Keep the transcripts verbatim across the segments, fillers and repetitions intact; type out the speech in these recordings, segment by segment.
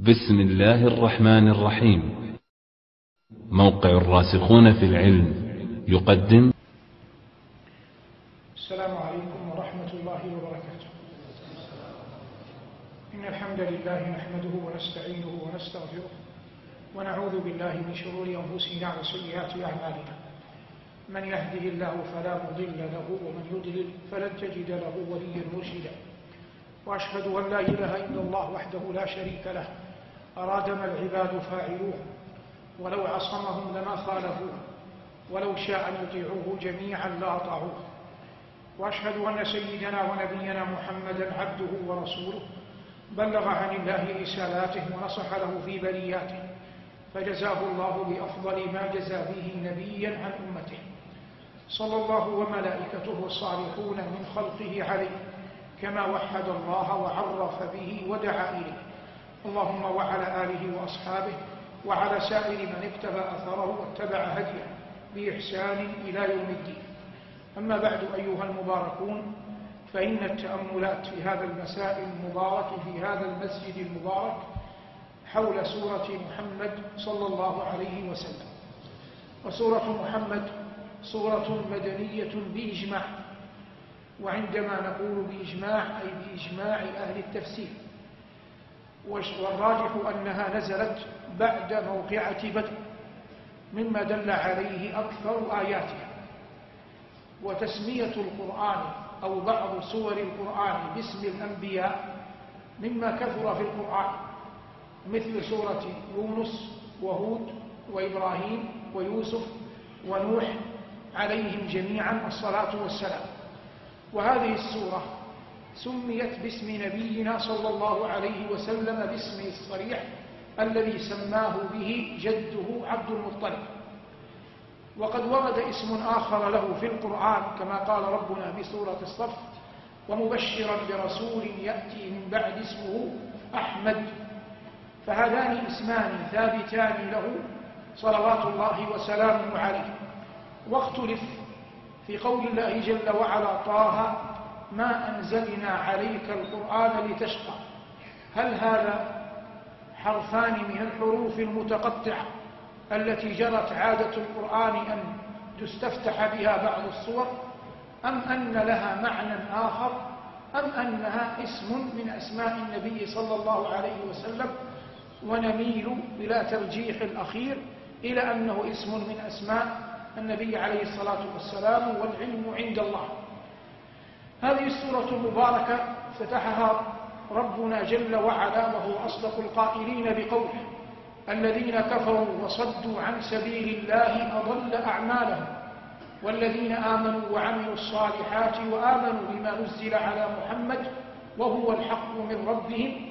بسم الله الرحمن الرحيم. موقع الراسخون في العلم يقدم. السلام عليكم ورحمة الله وبركاته. إن الحمد لله نحمده ونستعينه ونستغفره ونعوذ بالله من شرور أنفسنا وسيئات أعمالنا. من يهده الله فلا مضل له ومن يضلل فلن تجد له وليا مرشدا. وأشهد أن لا إله إلا الله وحده لا شريك له أراد ما العباد فاعلوه، ولو عصمهم لما خالفوه، ولو شاء أن يطيعوه جميعا لأطاعوه. وأشهد أن سيدنا ونبينا محمدا عبده ورسوله بلغ عن الله رسالاته ونصح له في برياته، فجزاه الله بأفضل ما جزى به نبيا عن أمته، صلى الله وملائكته الصالحون من خلقه عليه، كما وحد الله وعرف به ودعا إليه. اللهم وعلى آله وأصحابه وعلى سائر من اقتفى أثره واتبع هديه بإحسان إلى يوم الدين. أما بعد أيها المباركون، فإن التأملات في هذا المساء المبارك في هذا المسجد المبارك حول سورة محمد صلى الله عليه وسلم. وسورة محمد سورة مدنية بإجماع، وعندما نقول بإجماع أي بإجماع أهل التفسير، والراجح أنها نزلت بعد موقعة بدر مما دل عليه أكثر آياتها. وتسمية القرآن أو بعض سور القرآن باسم الأنبياء مما كثر في القرآن، مثل سورة يونس وهود وإبراهيم ويوسف ونوح عليهم جميعا الصلاة والسلام. وهذه السورة سميت باسم نبينا صلى الله عليه وسلم باسمه الصريح الذي سماه به جده عبد المطلب. وقد ورد اسم آخر له في القرآن كما قال ربنا في سورة الصف: ومبشرا برسول يأتي من بعد اسمه أحمد. فهذان اسمان ثابتان له صلوات الله وسلامه عليه. واختلف في قول الله جل وعلا: طه ما أنزلنا عليك القرآن لتشقى. هل هذا حرفان من الحروف المتقطعة التي جرت عادة القرآن أن تستفتح بها بعض الصور، أم أن لها معنى آخر، أم أنها اسم من أسماء النبي صلى الله عليه وسلم؟ ونميل إلى ترجيح الأخير إلى أنه اسم من أسماء النبي عليه الصلاة والسلام، والعلم عند الله. هذه السورة المباركة فتحها ربنا جل وعلا وهو أصدق القائلين بقوله: الذين كفروا وصدوا عن سبيل الله أضل أعمالهم والذين آمنوا وعملوا الصالحات وآمنوا بما نزل على محمد وهو الحق من ربهم.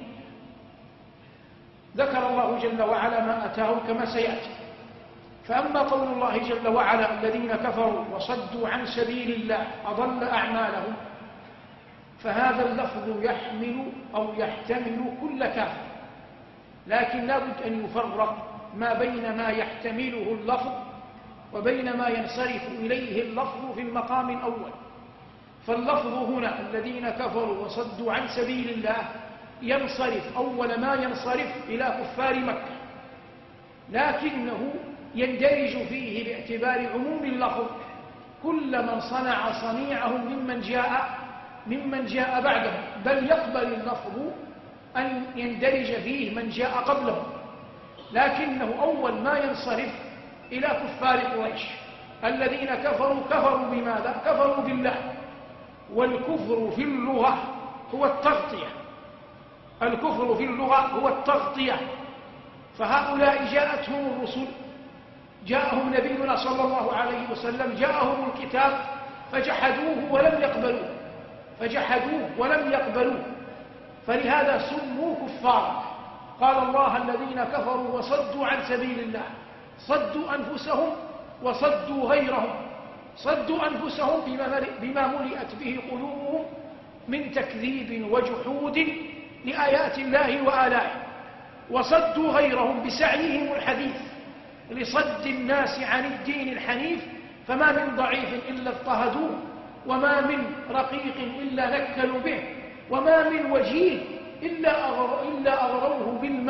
ذكر الله جل وعلا ما أتاهم كما سيأتي. فأما قول الله جل وعلا: الذين كفروا وصدوا عن سبيل الله أضل أعمالهم، فهذا اللفظ يحمل أو يحتمل كل كافر، لكن لابد أن يفرق ما بين ما يحتمله اللفظ وبين ما ينصرف إليه اللفظ في المقام الأول. فاللفظ هنا الذين كفروا وصدوا عن سبيل الله ينصرف أول ما ينصرف إلى كفار مكة، لكنه يندرج فيه باعتبار عموم اللفظ كل من صنع صنيعهم ممن جاء ممن جاء بعده، بل يقبل اللفظ أن يندرج فيه من جاء قبله، لكنه أول ما ينصرف إلى كفار قريش. الذين كفروا كفروا بماذا؟ كفروا بالله. والكفر في اللغة هو التغطية. الكفر في اللغة هو التغطية. فهؤلاء جاءتهم الرسل، جاءهم نبينا صلى الله عليه وسلم، جاءهم الكتاب فجحدوه ولم يقبلوه فجحدوه ولم يقبلوه فلهذا سموا كفارا. قال الله: الذين كفروا وصدوا عن سبيل الله، صدوا أنفسهم وصدوا غيرهم. صدوا أنفسهم بما ملئت به قلوبهم من تكذيب وجحود لآيات الله وآلائه، وصدوا غيرهم بسعيهم الحديث لصد الناس عن الدين الحنيف. فما من ضعيف إلا اضطهدوه، وما من رقيق إلا نكلوا به، وما من وجيه إلا أغروه بالمال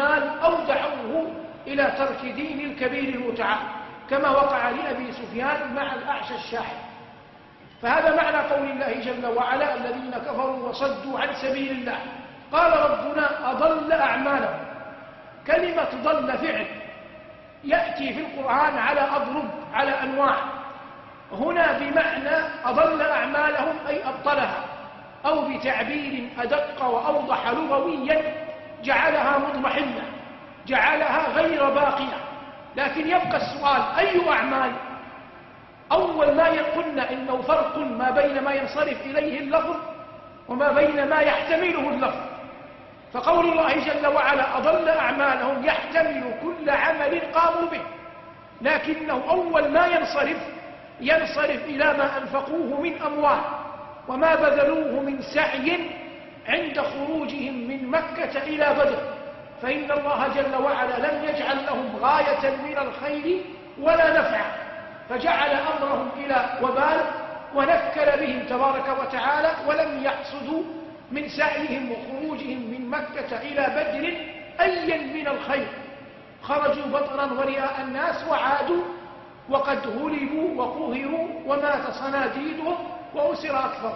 المال أو دعوه إلى ترك دين الكبير المتعال، كما وقع لأبي سفيان مع الأعشى الشاحب. فهذا معنى قول الله جل وعلا: الذين كفروا وصدوا عن سبيل الله. قال ربنا: أضل أعمالهم. كلمة ضل فعل يأتي في القرآن على أضرب، على أنواع. هنا بمعنى أضل أعمالهم أي أبطلها، أو بتعبير أدق وأوضح لغويا جعلها مضمحلة، جعلها غير باقية. لكن يبقى السؤال: أي أعمال؟ أول ما قلنا إنه فرق ما بين ما ينصرف إليه اللفظ وما بين ما يحتمله اللفظ. فقول الله جل وعلا: أضل أعمالهم يحتمل كل عمل قاموا به، لكنه أول ما ينصرف ينصرف إلى ما أنفقوه من أموال وما بذلوه من سعي عند خروجهم من مكة إلى بدر. فإن الله جل وعلا لم يجعل لهم غاية من الخير ولا نفعا، فجعل أمرهم إلى وبال ونكل بهم تبارك وتعالى، ولم يحصدوا من سعيهم وخروجهم من مكة إلى بدر أيا من الخير. خرجوا بطرا ورئاء الناس وعادوا وقد غلبوا وقهروا ومات صناديدهم وأسر أكثر.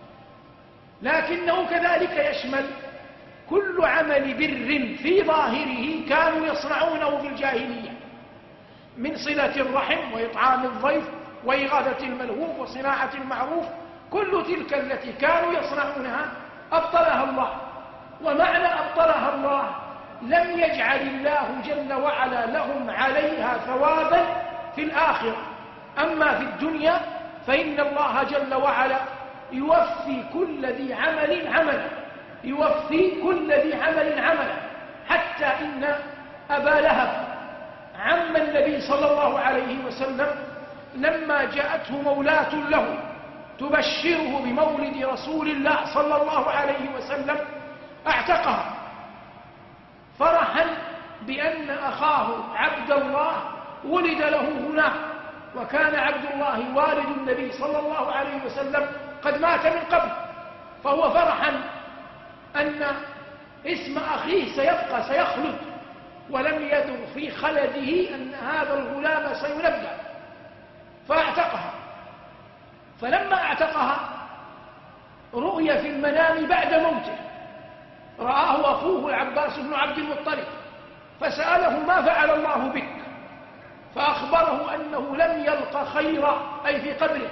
لكنه كذلك يشمل كل عمل بر في ظاهره كانوا يصنعونه في الجاهلية، من صلة الرحم وإطعام الضيف وإغاثة الملهوف وصناعة المعروف. كل تلك التي كانوا يصنعونها أبطلها الله. ومعنى أبطلها الله: لم يجعل الله جل وعلا لهم عليها ثوابا في الآخرة. أما في الدنيا فإن الله جل وعلا يوفي كل ذي عمل عمله، يوفي كل ذي عمل عمله. حتى إن أبا لهب عم النبي صلى الله عليه وسلم لما جاءته مولاة له تبشره بمولد رسول الله صلى الله عليه وسلم اعتقها فرحا بأن أخاه عبد الله ولد له هناك، وكان عبد الله والد النبي صلى الله عليه وسلم قد مات من قبل. فهو فرحا أن اسم أخيه سيبقى سيخلد، ولم يدر في خلده أن هذا الغلام سينبى، فاعتقها. فلما اعتقها رؤي في المنام بعد موته، رآه أخوه العباس بن عبد المطلب فسأله: ما فعل الله بك؟ فأخبره أنه لم يلق خيرا، أي في قبره،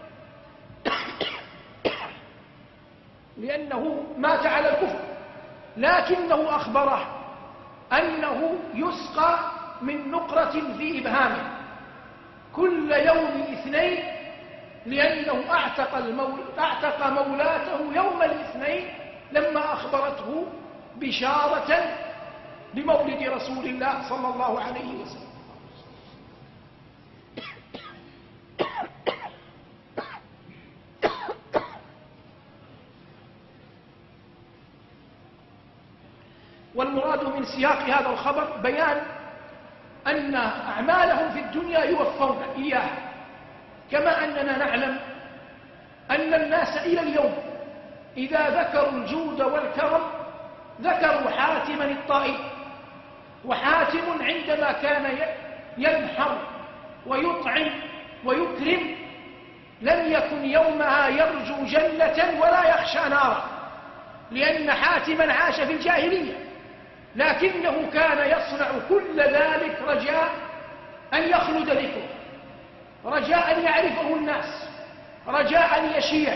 لأنه مات على الكفر. لكنه أخبره أنه يسقى من نقرة في إبهامه كل يوم اثنين، لأنه أعتق, المول... أعتق مولاته يوم الاثنين لما أخبرته بشارة بمولد رسول الله صلى الله عليه وسلم. والمراد من سياق هذا الخبر بيان أن أعمالهم في الدنيا يوفون إياها، كما أننا نعلم أن الناس إلى اليوم إذا ذكروا الجود والكرم ذكروا حاتما الطائي. وحاتم عندما كان ينحر ويطعم ويكرم لم يكن يومها يرجو جنة ولا يخشى نارا، لأن حاتما عاش في الجاهلية، لكنه كان يصنع كل ذلك رجاء أن يخلد ذكره، رجاء أن يعرفه الناس، رجاء أن يشيع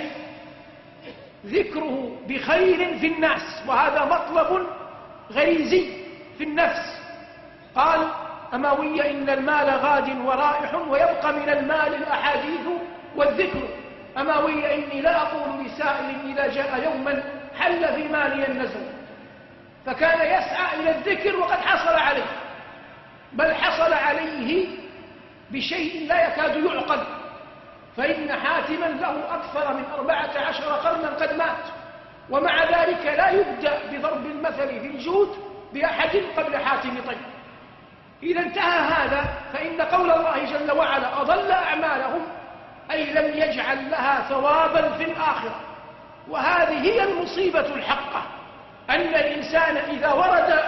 ذكره بخير في الناس، وهذا مطلب غريزي في النفس. قال أموي: إن المال غاد ورائح ويبقى من المال الأحاديث والذكر. أموي: إني لا أقول لسائل إذا جاء يوما حل في مالي النزل. فكان يسعى إلى الذكر وقد حصل عليه، بل حصل عليه بشيء لا يكاد يعقل. فإن حاتما له أكثر من أربعة عشر قرنا قد مات، ومع ذلك لا يبدأ بضرب المثل في الجود بأحد قبل حاتم طيب. إذا انتهى هذا فإن قول الله جل وعلا أضل أعمالهم أي لم يجعل لها ثوابا في الآخرة. وهذه هي المصيبة الحقة، أن الإنسان إذا ورد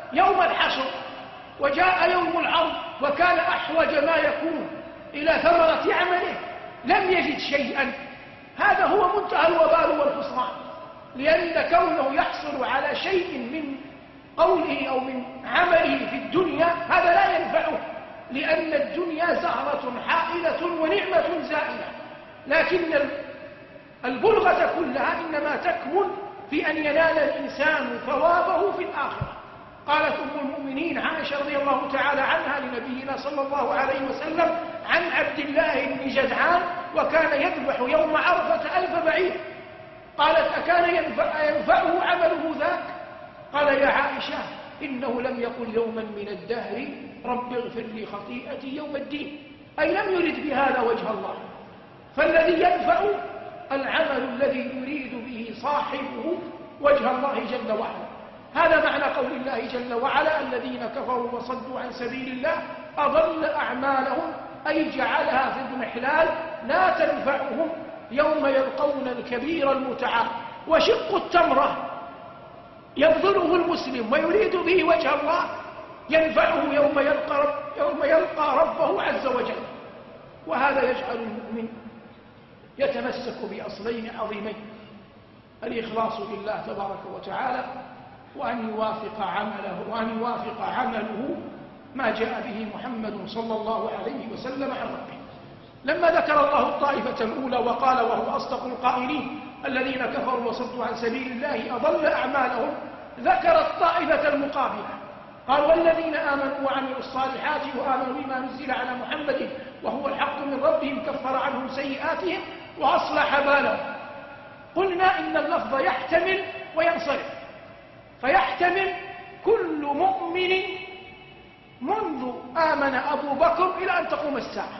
يوم الحشر وجاء يوم العرض وكان أحوج ما يكون إلى ثمرة عمله لم يجد شيئا، هذا هو منتهى الوبال والخسران، لأن كونه يحصل على شيء من قوله أو من عمله في الدنيا هذا لا ينفعه، لأن الدنيا زهرة حائلة ونعمة زائلة، لكن البلغة كلها إنما تكمن في أن ينال الإنسان ثوابه في الآخرة. قالت أم المؤمنين عائشة رضي الله تعالى عنها لنبينا صلى الله عليه وسلم عن عبد الله بن جدعان وكان يذبح يوم عرفة ألف بعير، قالت أكان ينفع ينفعه عمله ذاك؟ قال يا عائشة إنه لم يقل يوما من الدهر رب اغفر لي خطيئتي يوم الدين، أي لم يرد بهذا وجه الله. فالذي ينفع العمل الذي يريد به صاحبه وجه الله جل وعلا. هذا معنى قول الله جل وعلا الذين كفروا وصدوا عن سبيل الله أضل أعمالهم، أي جعلها في اضمحلال لا تنفعهم يوم يلقون الكبير المتعال. وشق التمرة يبذله المسلم ويريد به وجه الله ينفعه يوم يلقى, رب يوم يلقى ربه عز وجل. وهذا يجعل المؤمن يتمسك بأصلين عظيمين: الإخلاص لله تبارك وتعالى، وأن يوافق عمله وأن يوافق عمله ما جاء به محمد صلى الله عليه وسلم عن ربه. لما ذكر الله الطائفة الأولى وقال وهو أصدق القائلين الذين كفروا وصدوا عن سبيل الله أضل أعمالهم، ذكر الطائفة المقابلة قال والذين آمنوا وعملوا الصالحات وآمنوا بما نزل على محمد وهو الحق من ربهم كفر عنهم سيئاتهم وأصلح بالهم. قلنا إن اللفظ يحتمل وينصرف، فيحتمل كل مؤمن منذ آمن أبو بكر إلى أن تقوم الساعة،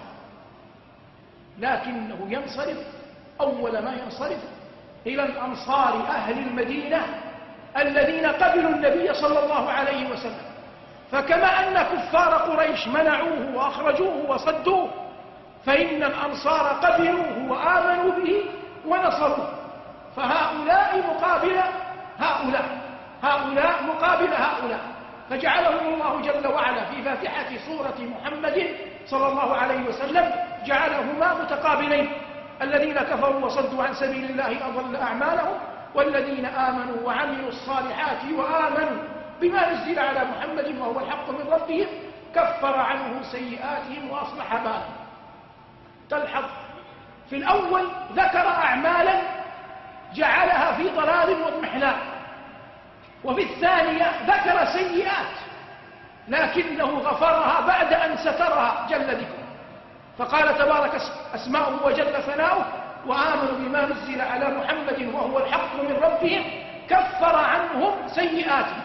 لكنه ينصرف أول ما ينصرف إلى الأنصار أهل المدينة الذين قبلوا النبي صلى الله عليه وسلم. فكما أن كفار قريش منعوه وأخرجوه وصدوه، فإن الأنصار قبلوه وآمنوا به ونصروه، فهؤلاء مقابل هؤلاء هؤلاء مقابل هؤلاء، فجعلهم الله جل وعلا في فاتحة سورة محمد صلى الله عليه وسلم جعلهما متقابلين: الذين كفروا وصدوا عن سبيل الله أضل أعمالهم، والذين آمنوا وعملوا الصالحات وآمنوا بما نزل على محمد وهو الحق من ربهم كفر عنهم سيئاتهم وأصلح بالهم. تلحظ في الأول ذكر أعمالا جعلها في ضلال واضمحلال، وفي الثانية ذكر سيئات لكنه غفرها بعد أن سترها جل ذكره، فقال تبارك أسماؤه وجل ثناؤه وآمنوا بما نزل على محمد وهو الحق من ربهم كفر عنهم سيئاتهم.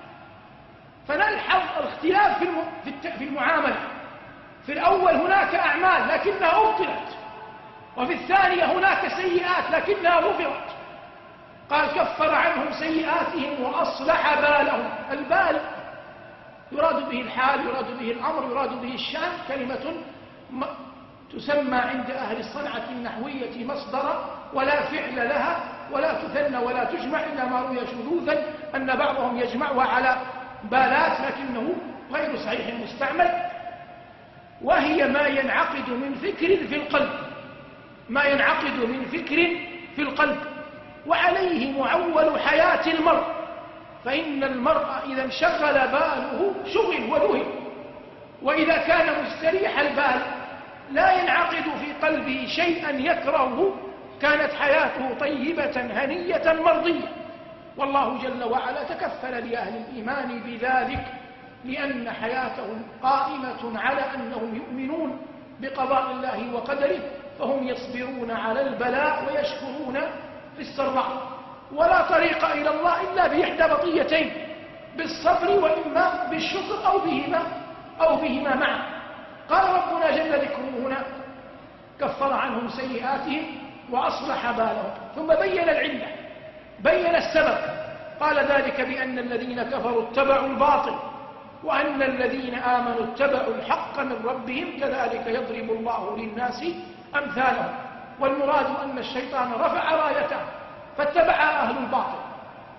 فنلحظ الاختلاف في المعاملة، في الأول هناك أعمال لكنها أبطلت، وفي الثانية هناك سيئات لكنها غفرت. قال كفر عنهم سيئاتهم وأصلح بالهم. البال يراد به الحال، يراد به الأمر، يراد به الشأن، كلمة تسمى عند أهل الصنعة النحوية مصدرا ولا فعل لها ولا تثنى ولا تجمع، إنما روي شذوذا أن بعضهم يجمعها على بالات لكنه غير صحيح مستعمل. وهي ما ينعقد من فكر في القلب، ما ينعقد من فكر في القلب، وعليه معول حياة المرء. فإن المرء إذا انشغل باله شغل ولهي، وإذا كان مستريح البال لا ينعقد في قلبه شيئا يكرهه كانت حياته طيبة هنية مرضية. والله جل وعلا تكفل لأهل الإيمان بذلك، لأن حياتهم قائمة على أنهم يؤمنون بقضاء الله وقدره، فهم يصبرون على البلاء ويشكرون في السراء. ولا طريق إلى الله إلا بإحدى بقيتين: بالصبر وإما بالشكر أو بهما أو بهما معا. قال ربنا جل ذكره هنا كفر عنهم سيئاتهم وأصلح بالهم، ثم بين العلة، بين السبب. قال ذلك بأن الذين كفروا اتبعوا الباطل وأن الذين آمنوا اتبعوا الحق من ربهم كذلك يضرب الله للناس أمثالهم. والمراد أن الشيطان رفع رايته فاتبع أهل الباطل،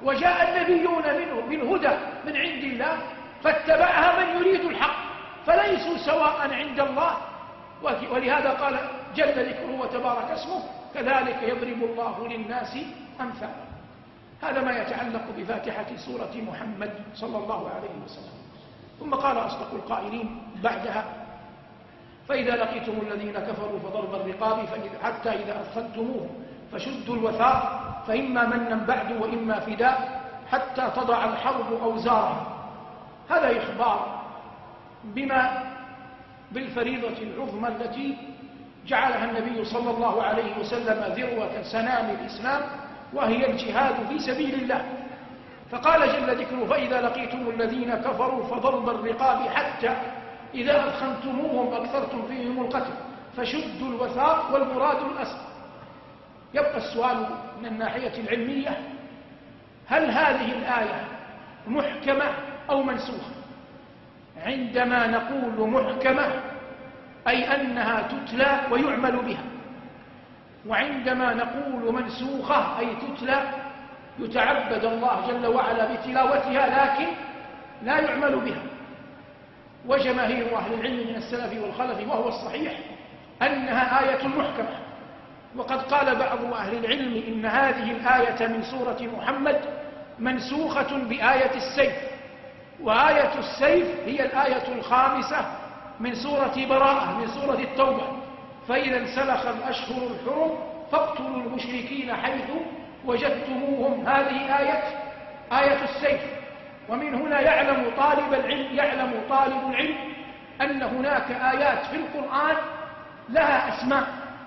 وجاء النبيون منه بالهدى من عند الله فاتبعها من يريد الحق، فليسوا سواء عند الله. ولهذا قال جل ذكره وتبارك اسمه: كذلك يضرب الله للناس أمثالا. هذا ما يتعلق بفاتحة سورة محمد صلى الله عليه وسلم. ثم قال أصدق القائلين بعدها: فإذا لقيتم الذين كفروا فضرب الرقاب حتى إذا أثخنتموه فشدوا الوثاق فإما منا بعد وإما فداء حتى تضع الحرب أوزارها. هذا إخبار بما بالفريضة العظمى التي جعلها النبي صلى الله عليه وسلم ذروة سنام الإسلام، وهي الجهاد في سبيل الله. فقال جل ذكره: فإذا لقيتم الذين كفروا فضرب الرقاب حتى إذا أدخلتموهم أكثرتم فيهم القتل فشدوا الوثاق، والمراد الأسر. يبقى السؤال من الناحية العلمية: هل هذه الآية محكمة أو منسوخة؟ عندما نقول محكمة أي أنها تتلى ويعمل بها، وعندما نقول منسوخة أي تتلى يتعبد الله جل وعلا بتلاوتها لكن لا يعمل بها. وجماهير أهل العلم من السلف والخلف وهو الصحيح أنها آية محكمة. وقد قال بعض أهل العلم إن هذه الآية من سورة محمد منسوخة بآية السيف، وآية السيف هي الآية الخامسة من سورة براءة من سورة التوبة: فإذا انسلخ الأشهر الحرم فاقتلوا المشركين حيث وجدتموهم. هذه آية آية السيف. ومن هنا يعلم طالب العلم يعلم طالب العلم أن هناك آيات في القرآن لها أسماء.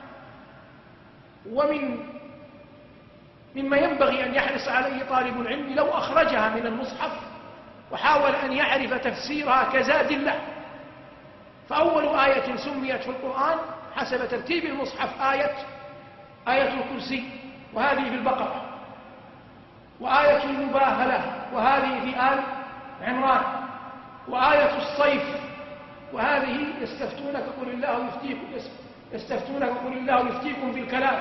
ومن مما ينبغي أن يحرص عليه طالب العلم لو أخرجها من المصحف وحاول أن يعرف تفسيرها كزاد الله. فأول آية سميت في القرآن حسب ترتيب المصحف آية آية الكرسي، وهذه في البقرة، وآية المباهلة وهذه في آل عمران، وآية الصيف وهذه يستفتونك قل الله يفتيكم يستفتونك قل الله يفتيكم في الكلام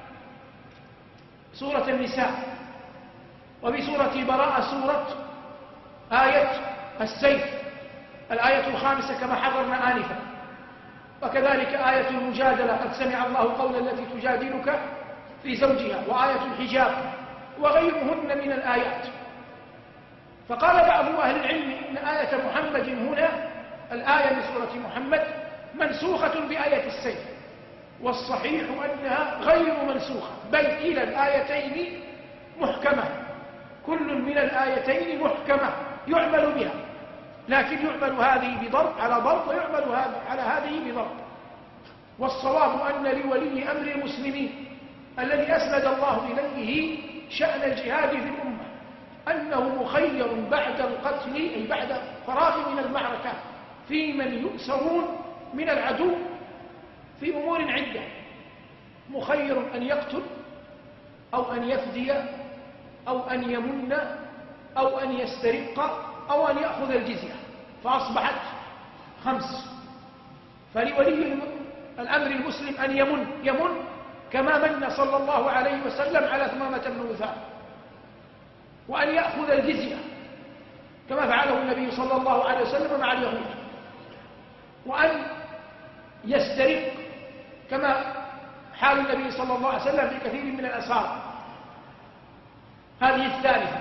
سورة النساء. وبسورة براءة سورة آية السيف الآية الخامسة كما حضرنا آنفا. وكذلك آية المجادلة: قد سمع الله قول التي تجادلك في زوجها، وآية الحجاب وغيرهن من الآيات. فقال بعض أهل العلم إن آية محمد هنا الآية من سورة محمد منسوخة بآية السيف، والصحيح أنها غير منسوخة، بل كلا الآيتين محكمة، كل من الآيتين محكمة يعمل بها، لكن يعمل هذه بضرب على ضرب ويعمل على هذه بضرب. والصواب أن لولي أمر المسلمين الذي أسند الله إليه شأن الجهاد في الأمة أنه مخير بعد القتل أي بعد فراغ من المعركة في من يؤسرون من العدو في أمور عدة، مخير أن يقتل أو أن يفدي أو أن يمن أو أن يسترق أو أن يأخذ الجزية، فأصبحت خمس. فلولي الأمر المسلم أن يمن يمن كما من صلى الله عليه وسلم على ثمامة بن أثال، وأن يأخذ الجزية كما فعله النبي صلى الله عليه وسلم مع اليهود، وأن يسترق كما حال النبي صلى الله عليه وسلم في كثير من الأسفار. هذه الثالثة.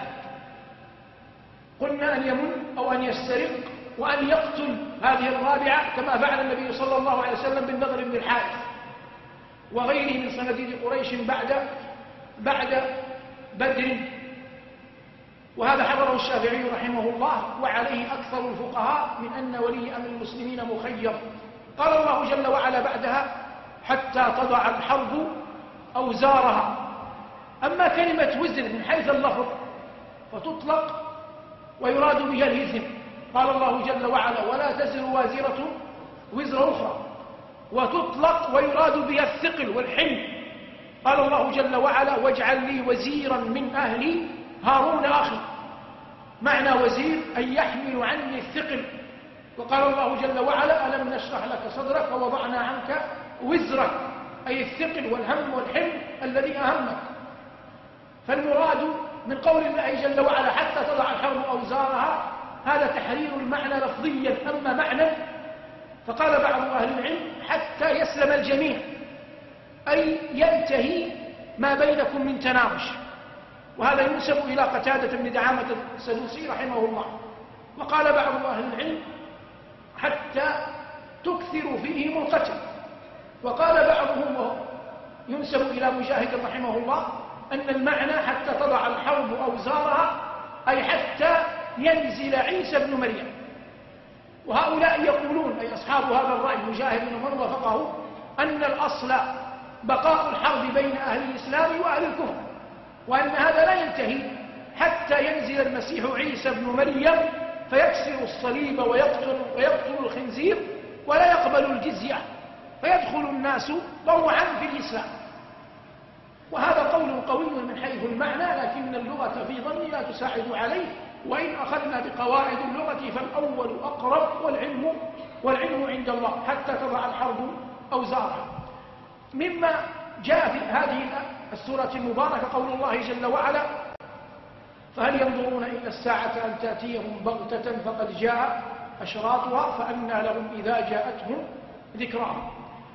قلنا أن يمن أو أن يسترق وأن يقتل، هذه الرابعة كما فعل النبي صلى الله عليه وسلم بالنضر بن الحارث وغيره من صناديد قريش بعد بعد بدر. وهذا حضره الشافعي رحمه الله، وعليه أكثر الفقهاء من أن ولي أمر المسلمين مخير. قال الله جل وعلا بعدها: حتى تضع الحرب أوزارها. أما كلمة وزر من حيث اللفظ فتطلق ويراد بها الإثم. قال الله جل وعلا: ولا تزر وازرة وزر أخرى، وتطلق ويراد بها الثقل والحمل. قال الله جل وعلا: واجعل لي وزيرا من أهلي هارون أخي. معنى وزير أن يحمل عني الثقل. وقال الله جل وعلا: ألم نشرح لك صدرك ووضعنا عنك وزرك، أي الثقل والهم والحمل الذي أهمك. فالمراد من قول الله جل وعلا حتى تضع الحرب أوزارها، هذا تحرير المعنى لفظيا. أما معنى فقال بعض أهل العلم حتى يسلم الجميع، أي ينتهي ما بينكم من تناوش. وهذا ينسب إلى قتادة بن دعامة السدوسي رحمه الله. وقال بعض أهل العلم حتى تكثر فيهم القتل. وقال بعضهم ينسب إلى مجاهد رحمه الله أن المعنى حتى تضع الحرب أوزارها، أي حتى ينزل عيسى بن مريم. وهؤلاء يقولون، أي أصحاب هذا الرأي مجاهد ومن وافقه، أن الأصل بقاء الحرب بين أهل الإسلام وأهل الكفر، وأن هذا لا ينتهي حتى ينزل المسيح عيسى بن مريم فيكسر الصليب ويقتل, ويقتل الخنزير ولا يقبل الجزية، فيدخل الناس طوعا في الإسلام. وهذا قول قوي من حيث المعنى، لكن اللغة في ظني لا تساعد عليه. وإن أخذنا بقواعد اللغة فالأول أقرب، والعلم, والعلم عند الله حتى تضع الحرب أوزارها. مما جاء في هذه السورة المباركة قول الله جل وعلا فهل ينظرون إلا الساعة أن تأتيهم بغتة فقد جاء أشراطها فأنى لهم إذا جاءتهم ذكراهم.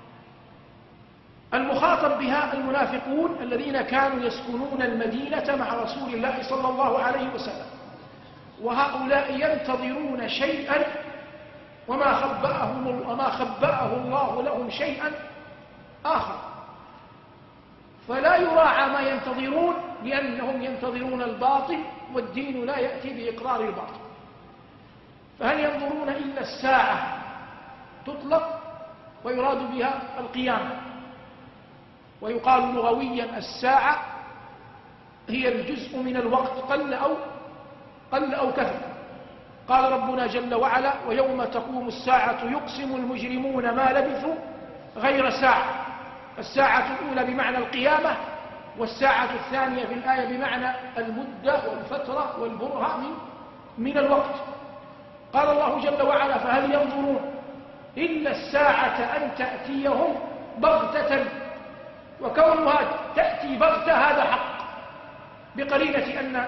المخاطب بها المنافقون الذين كانوا يسكنون المدينة مع رسول الله صلى الله عليه وسلم، وهؤلاء ينتظرون شيئا وما خبأهم وما خبأه الله لهم شيئا آخر، فلا يراعى ما ينتظرون لأنهم ينتظرون الباطل، والدين لا يأتي بإقرار الباطل. فهل ينظرون إلا الساعة تطلق ويراد بها القيامة، ويقال لغويا الساعة هي الجزء من الوقت قل أو, قل أو كثر. قال ربنا جل وعلا ويوم تقوم الساعة يقسم المجرمون ما لبثوا غير ساعة. الساعة الأولى بمعنى القيامة، والساعة الثانية في الآية بمعنى المدة والفترة والبرهة من, من الوقت. قال الله جل وعلا فهل ينظرون إلا الساعة أن تأتيهم بغتة، وكونها تأتي بغتة هذا حق، بقرينة أن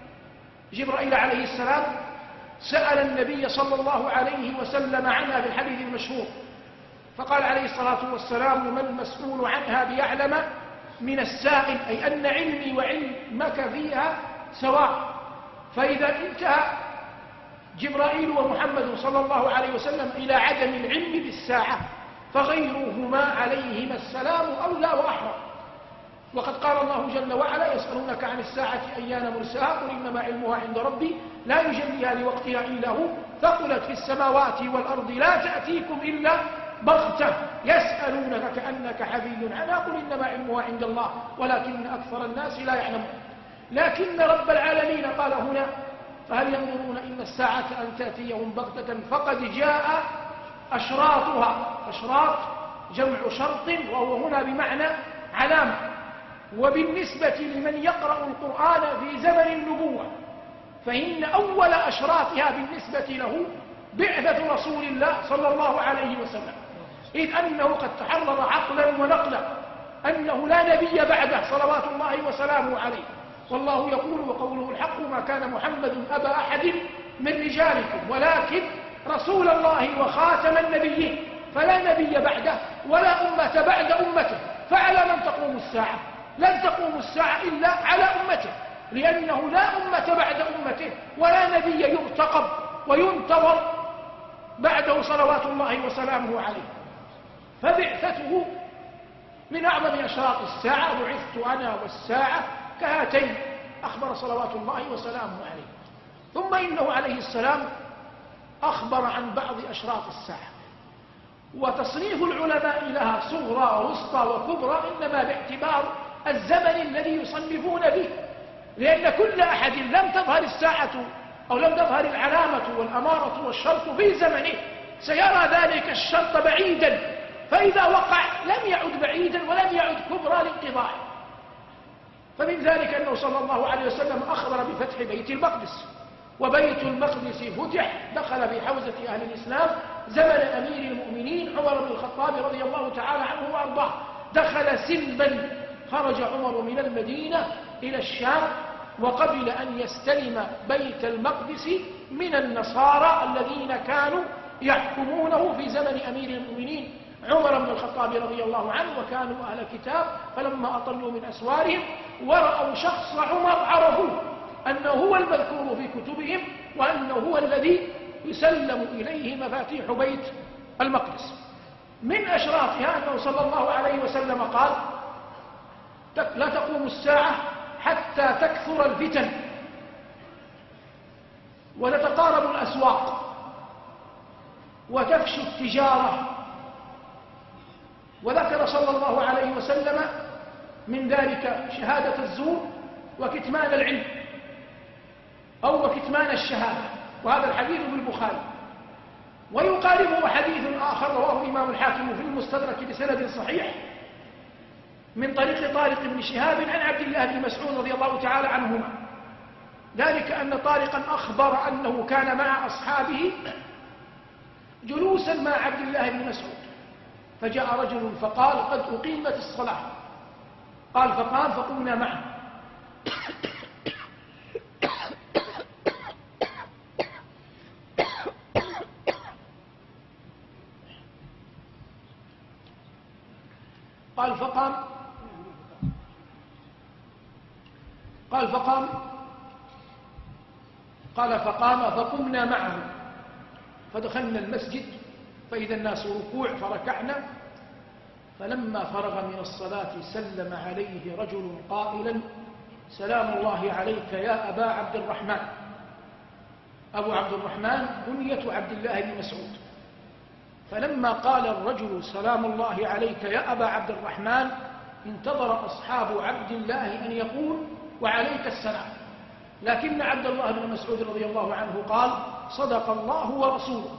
جبرائيل عليه السلام سأل النبي صلى الله عليه وسلم عنها في الحديث المشهور، فقال عليه الصلاة والسلام ما المسؤول عنها بيعلم من السائل، أي أن علمي وعلمك فيها سواء. فإذا انتهى جبرائيل ومحمد صلى الله عليه وسلم إلى عدم العلم بالساعة فغيرهما عليهما السلام أولى وأحرى. وقد قال الله جل وعلا يسألونك عن الساعة أيان مرساها قل إنما علمها عند ربي لا يجليها لوقتها إلا هو ثقلت في السماوات والأرض لا تأتيكم إلا بغتة يسألونك كأنك حفي عنها قل إنما علمها عند الله ولكن أكثر الناس لا يعلمون. لكن رب العالمين قال هنا فهل ينظرون إن الساعة أن تأتيهم بغتة فقد جاء أشراطها. أشراط جمع شرط، وهو هنا بمعنى علامة. وبالنسبة لمن يقرأ القرآن في زمن النبوة فإن أول أشراطها بالنسبة له بعثة رسول الله صلى الله عليه وسلم، إذ أنه قد تحرر عقلا ونقلا أنه لا نبي بعده صلوات الله وسلامه عليه. والله يقول وقوله الحق ما كان محمد أبا أحد من رجالكم ولكن رسول الله وخاتم النبيين، فلا نبي بعده ولا أمة بعد أمته. فعلى من تقوم الساعة؟ لن تقوم الساعة إلا على أمته، لأنه لا أمة بعد أمته ولا نبي يرتقب وينتظر بعده صلوات الله وسلامه عليه. فبعثته من أعظم أشراط الساعة، بعثت أنا والساعة كهاتين، أخبر صلوات الله وسلامه عليه. ثم إنه عليه السلام أخبر عن بعض أشراط الساعة، وتصنيف العلماء لها صغرى ووسطى وكبرى إنما باعتبار الزمن الذي يصنفون به، لأن كل أحد لم تظهر الساعة أو لم تظهر العلامة والأمارة والشرط في زمنه سيرى ذلك الشرط بعيدا، فإذا وقع لم يعد بعيدا ولم يعد كبرى لانقضاء. فمن ذلك أنه صلى الله عليه وسلم أخبر بفتح بيت المقدس، وبيت المقدس فتح دخل في حوزة أهل الإسلام زمن أمير المؤمنين عمر بن الخطاب رضي الله تعالى عنه وأرضاه. دخل سلما، خرج عمر من المدينة إلى الشام وقبل أن يستلم بيت المقدس من النصارى الذين كانوا يحكمونه في زمن أمير المؤمنين عمر بن الخطاب رضي الله عنه، وكانوا أهل كتاب، فلما أطلوا من أسوارهم ورأوا شخص عمر عرفوه أنه هو المذكور في كتبهم وأنه هو الذي يسلم إليه مفاتيح بيت المقدس. من أشراطها أنه صلى الله عليه وسلم قال: لا تقوم الساعة حتى تكثر الفتن وتتقارب الأسواق وتفشو التجارة. وذكر صلى الله عليه وسلم من ذلك شهادة الزور وكتمان العلم أو وكتمان الشهادة، وهذا الحديث في البخاري. ويقاربه حديث آخر رواه الإمام الحاكم في المستدرك بسند صحيح من طريق طارق بن شهاب عن عبد الله بن مسعود رضي الله تعالى عنهما، ذلك أن طارقا أخبر أنه كان مع أصحابه جلوسا مع عبد الله بن مسعود، فجاء رجل فقال: قد أقيمت الصلاة. قال: فقام فقمنا معه. قال فقام قال فقام قال فقام فقمنا معه فدخلنا المسجد فإذا الناس ركوع فركعنا، فلما فرغ من الصلاة سلم عليه رجل قائلا: سلام الله عليك يا أبا عبد الرحمن. أبو عبد الرحمن بنية عبد الله بن مسعود. فلما قال الرجل: سلام الله عليك يا أبا عبد الرحمن، انتظر أصحاب عبد الله أن يقول: وعليك السلام. لكن عبد الله بن مسعود رضي الله عنه قال: صدق الله ورسوله.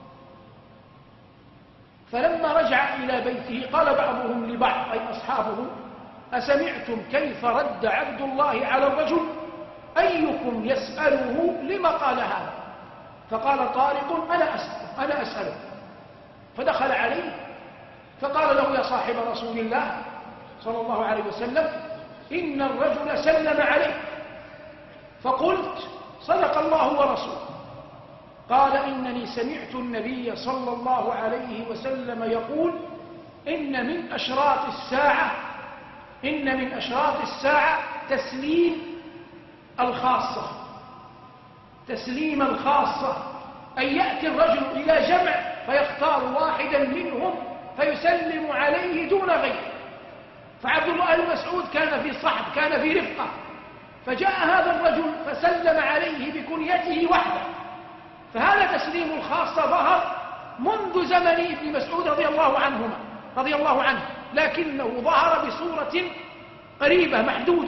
فلما رجع إلى بيته قال بعضهم لبعض أي أصحابه: أسمعتم كيف رد عبد الله على الرجل؟ أيكم يسأله لما قال هذا؟ فقال طارق: أنا أسأله, أنا أسأله. فدخل عليه فقال له: يا صاحب رسول الله صلى الله عليه وسلم، إن الرجل سلم عليك. فقلت: صدق الله ورسوله. قال: إنني سمعت النبي صلى الله عليه وسلم يقول: إن من أشراط الساعة إن من أشراط الساعة تسليم الخاصة تسليم الخاصة أن يأتي الرجل إلى جمع فيختار واحدا منهم فيسلم عليه دون غيره. فعبد الله بن مسعود كان في صحب، كان في رفقة، فجاء هذا الرجل فسلم عليه بكنيته وحده. فهذا تسليم الخاصة ظهر منذ زمن ابن مسعود رضي الله عنهما رضي الله عنه، لكنه ظهر بصورة قريبة محدودة.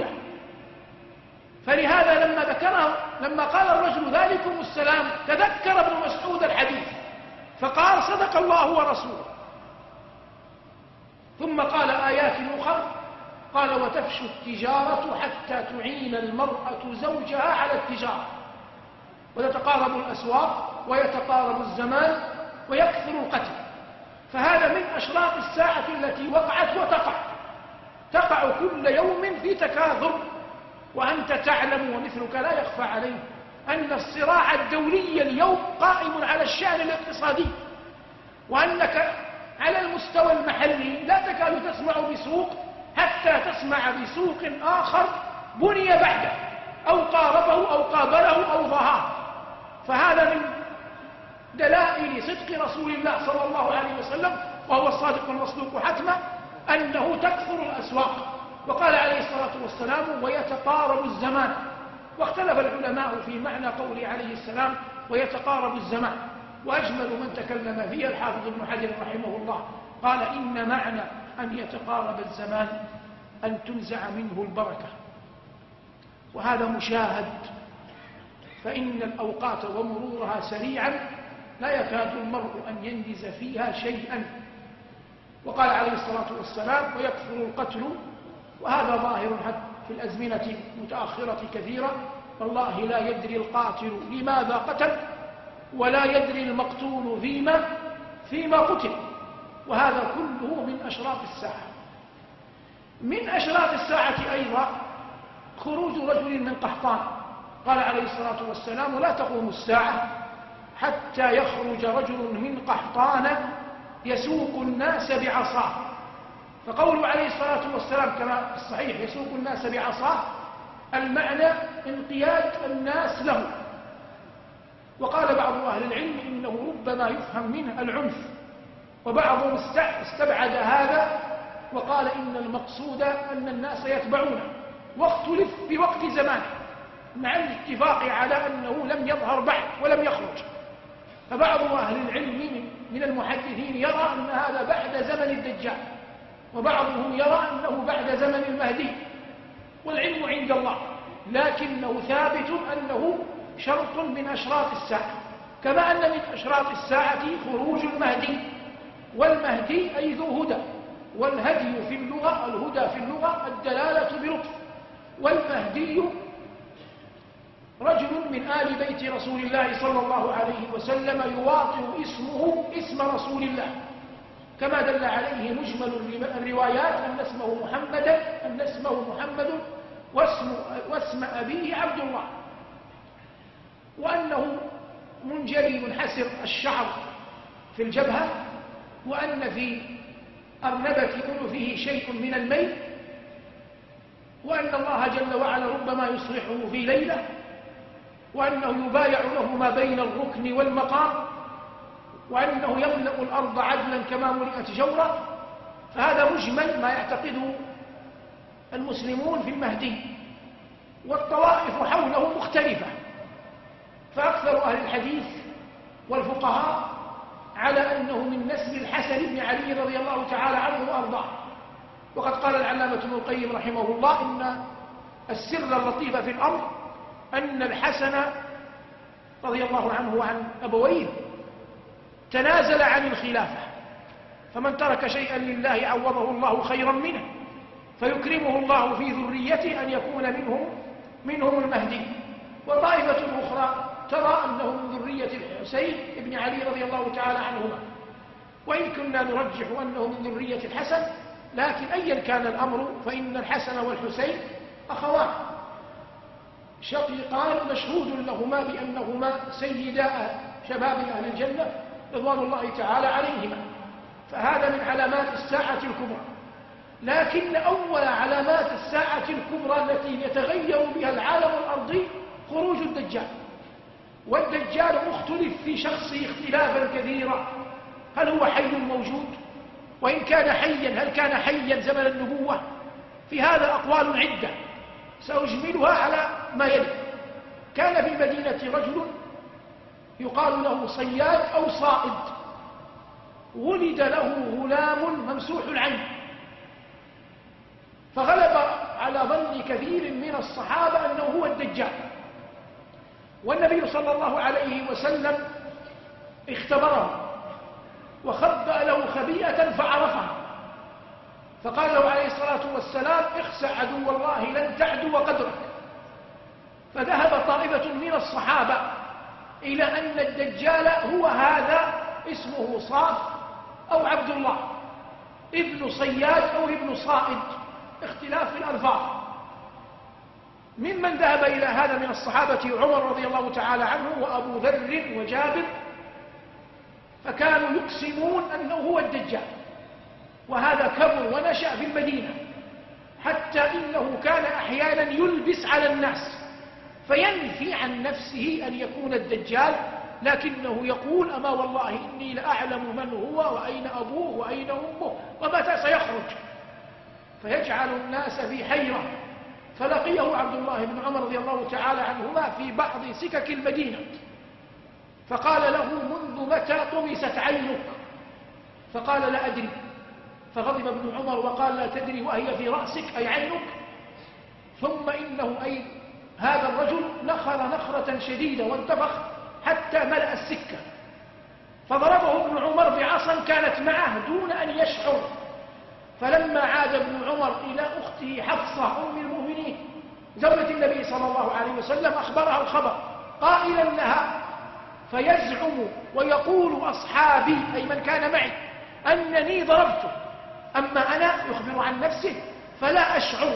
فلهذا لما ذكره لما قال الرجل: ذلكم السلام، تذكر ابن مسعود الحديث فقال: صدق الله ورسوله. ثم قال آيات أخرى، قال: وتفشو التجارة حتى تعين المرأة زوجها على التجارة، وتتقارب الأسواق ويتقارب الزمان ويكثر القتل. فهذا من أشراط الساعة التي وقعت وتقع تقع كل يوم في تكاثر. وأنت تعلم ومثلك لا يخفى عليه أن الصراع الدولي اليوم قائم على الشأن الاقتصادي، وأنك على المستوى المحلي لا تكاد تسمع بسوق حتى تسمع بسوق آخر بني بعده أو قاربه أو قابله أو ضهاه. فهذا من دلائل صدق رسول الله صلى الله عليه وسلم، وهو الصادق المصدوق حتما، أنه تكثر الأسواق. وقال عليه الصلاة والسلام: ويتقارب الزمان. واختلف العلماء في معنى قوله عليه السلام: ويتقارب الزمان. وأجمل من تكلم فيه الحافظ ابن حجر رحمه الله، قال: إن معنى أن يتقارب الزمان أن تنزع منه البركة، وهذا مشاهد. فإن الأوقات ومرورها سريعا لا يكاد المرء أن ينجز فيها شيئا. وقال عليه الصلاة والسلام: ويكثر القتل. وهذا ظاهر حتى في الأزمنة المتأخرة كثيرا، والله لا يدري القاتل لماذا قتل، ولا يدري المقتول فيما فيما قتل. وهذا كله من أشراط الساعة. من أشراط الساعة أيضا خروج رجل من قحطان. قال عليه الصلاة والسلام: لا تقوم الساعة حتى يخرج رجل من قحطان يسوق الناس بعصاه. فقوله عليه الصلاة والسلام كما الصحيح يسوق الناس بعصاه، المعنى انقياد الناس له. وقال بعض أهل العلم إنه ربما يفهم منه العنف، وبعضهم استبعد هذا وقال إن المقصود أن الناس يتبعونه، واختلف بوقت زمانه مع الاتفاق على أنه لم يظهر بعد ولم يخرج. فبعض أهل العلم من المحدثين يرى أن هذا بعد زمن الدجال، وبعضهم يرى أنه بعد زمن المهدي، والعلم عند الله، لكنه ثابت أنه شرط من أشراط الساعة، كما أن من أشراط الساعة خروج المهدي. والمهدي أي ذو هدى، والهدي في اللغة الهدى في اللغة الدلالة بلطف، والمهدي رجل من آل بيت رسول الله صلى الله عليه وسلم يواطئ اسمه اسم رسول الله، كما دل عليه مجمل الروايات أن اسمه محمد أن اسمه محمد واسم, واسم أبيه عبد الله، وأنه منجلي منحسر الشعر في الجبهة، وأن في أرنبة أنفه شيء من الميل، وأن الله جل وعلا ربما يصلحه في ليلة، وأنه يبايع له ما بين الركن والمقام، وأنه يملأ الأرض عدلا كما ملئت جورا. فهذا مجمل ما يعتقده المسلمون في المهدي، والطوائف حوله مختلفة. فأكثر أهل الحديث والفقهاء على أنه من نسل الحسن بن علي رضي الله تعالى عنه وأرضاه. وقد قال العلامة ابن القيم رحمه الله إن السر اللطيف في الأمر أن الحسن رضي الله عنه وعن أبويه تنازل عن الخلافة، فمن ترك شيئا لله عوضه الله خيرا منه، فيكرمه الله في ذريته أن يكون منهم منهم المهدي. وطائفة أخرى ترى أنه من ذرية الحسين بن علي رضي الله تعالى عنهما، وإن كنا نرجح أنه من ذرية الحسن، لكن أيا كان الأمر فإن الحسن والحسين أخوان شقيقان مشهود لهما بأنهما سيدا شباب أهل الجنة رضوان الله تعالى عليهما. فهذا من علامات الساعة الكبرى. لكن أول علامات الساعة الكبرى التي يتغير بها العالم الأرضي خروج الدجال. والدجال مختلف في شخصه اختلافا كثيرا. هل هو حي موجود؟ وإن كان حيا هل كان حيا زمن النبوة؟ في هذا أقوال عدة سأجملها على ما يلي. كان في المدينة رجل يقال له صياد أو صائد، ولد له غلام ممسوح العين، فغلب على ظن كثير من الصحابة أنه هو الدجال. والنبي صلى الله عليه وسلم اختبره وخبأ له خبيئة فعرفها، فقال له عليه الصلاة والسلام: اخسع عدو الله لن تعدو قدرك. فذهب طائفة من الصحابة إلى أن الدجال هو هذا اسمه صاف أو عبد الله، ابن صياد أو ابن صائد، اختلاف في الألفاظ. ممن ذهب إلى هذا من الصحابة عمر رضي الله تعالى عنه وأبو ذر وجابر، فكانوا يقسمون أنه هو الدجال. وهذا كبر ونشأ في المدينة، حتى إنه كان أحيانا يلبس على الناس فينفي عن نفسه أن يكون الدجال، لكنه يقول: أما والله إني لأعلم من هو وأين أبوه وأين أمه ومتى سيخرج. فيجعل الناس في حيرة. فلقيه عبد الله بن عمر رضي الله تعالى عنهما في بعض سكك المدينة، فقال له: منذ متى طمست عينك؟ فقال: لا أدري. فغضب ابن عمر وقال: لا تدري وهي في رأسك أي عينك؟ ثم إنه أي هذا الرجل نخر نخرة شديدة وانتفخ حتى ملأ السكة، فضربه ابن عمر بعصا كانت معه دون أن يشعر. فلما عاد ابن عمر إلى أخته حفصة أم المؤمنين زوجة النبي صلى الله عليه وسلم أخبرها الخبر قائلا لها: فيزعم ويقول أصحابي أي من كان معي أنني ضربته، أما أنا يخبر عن نفسه فلا أشعر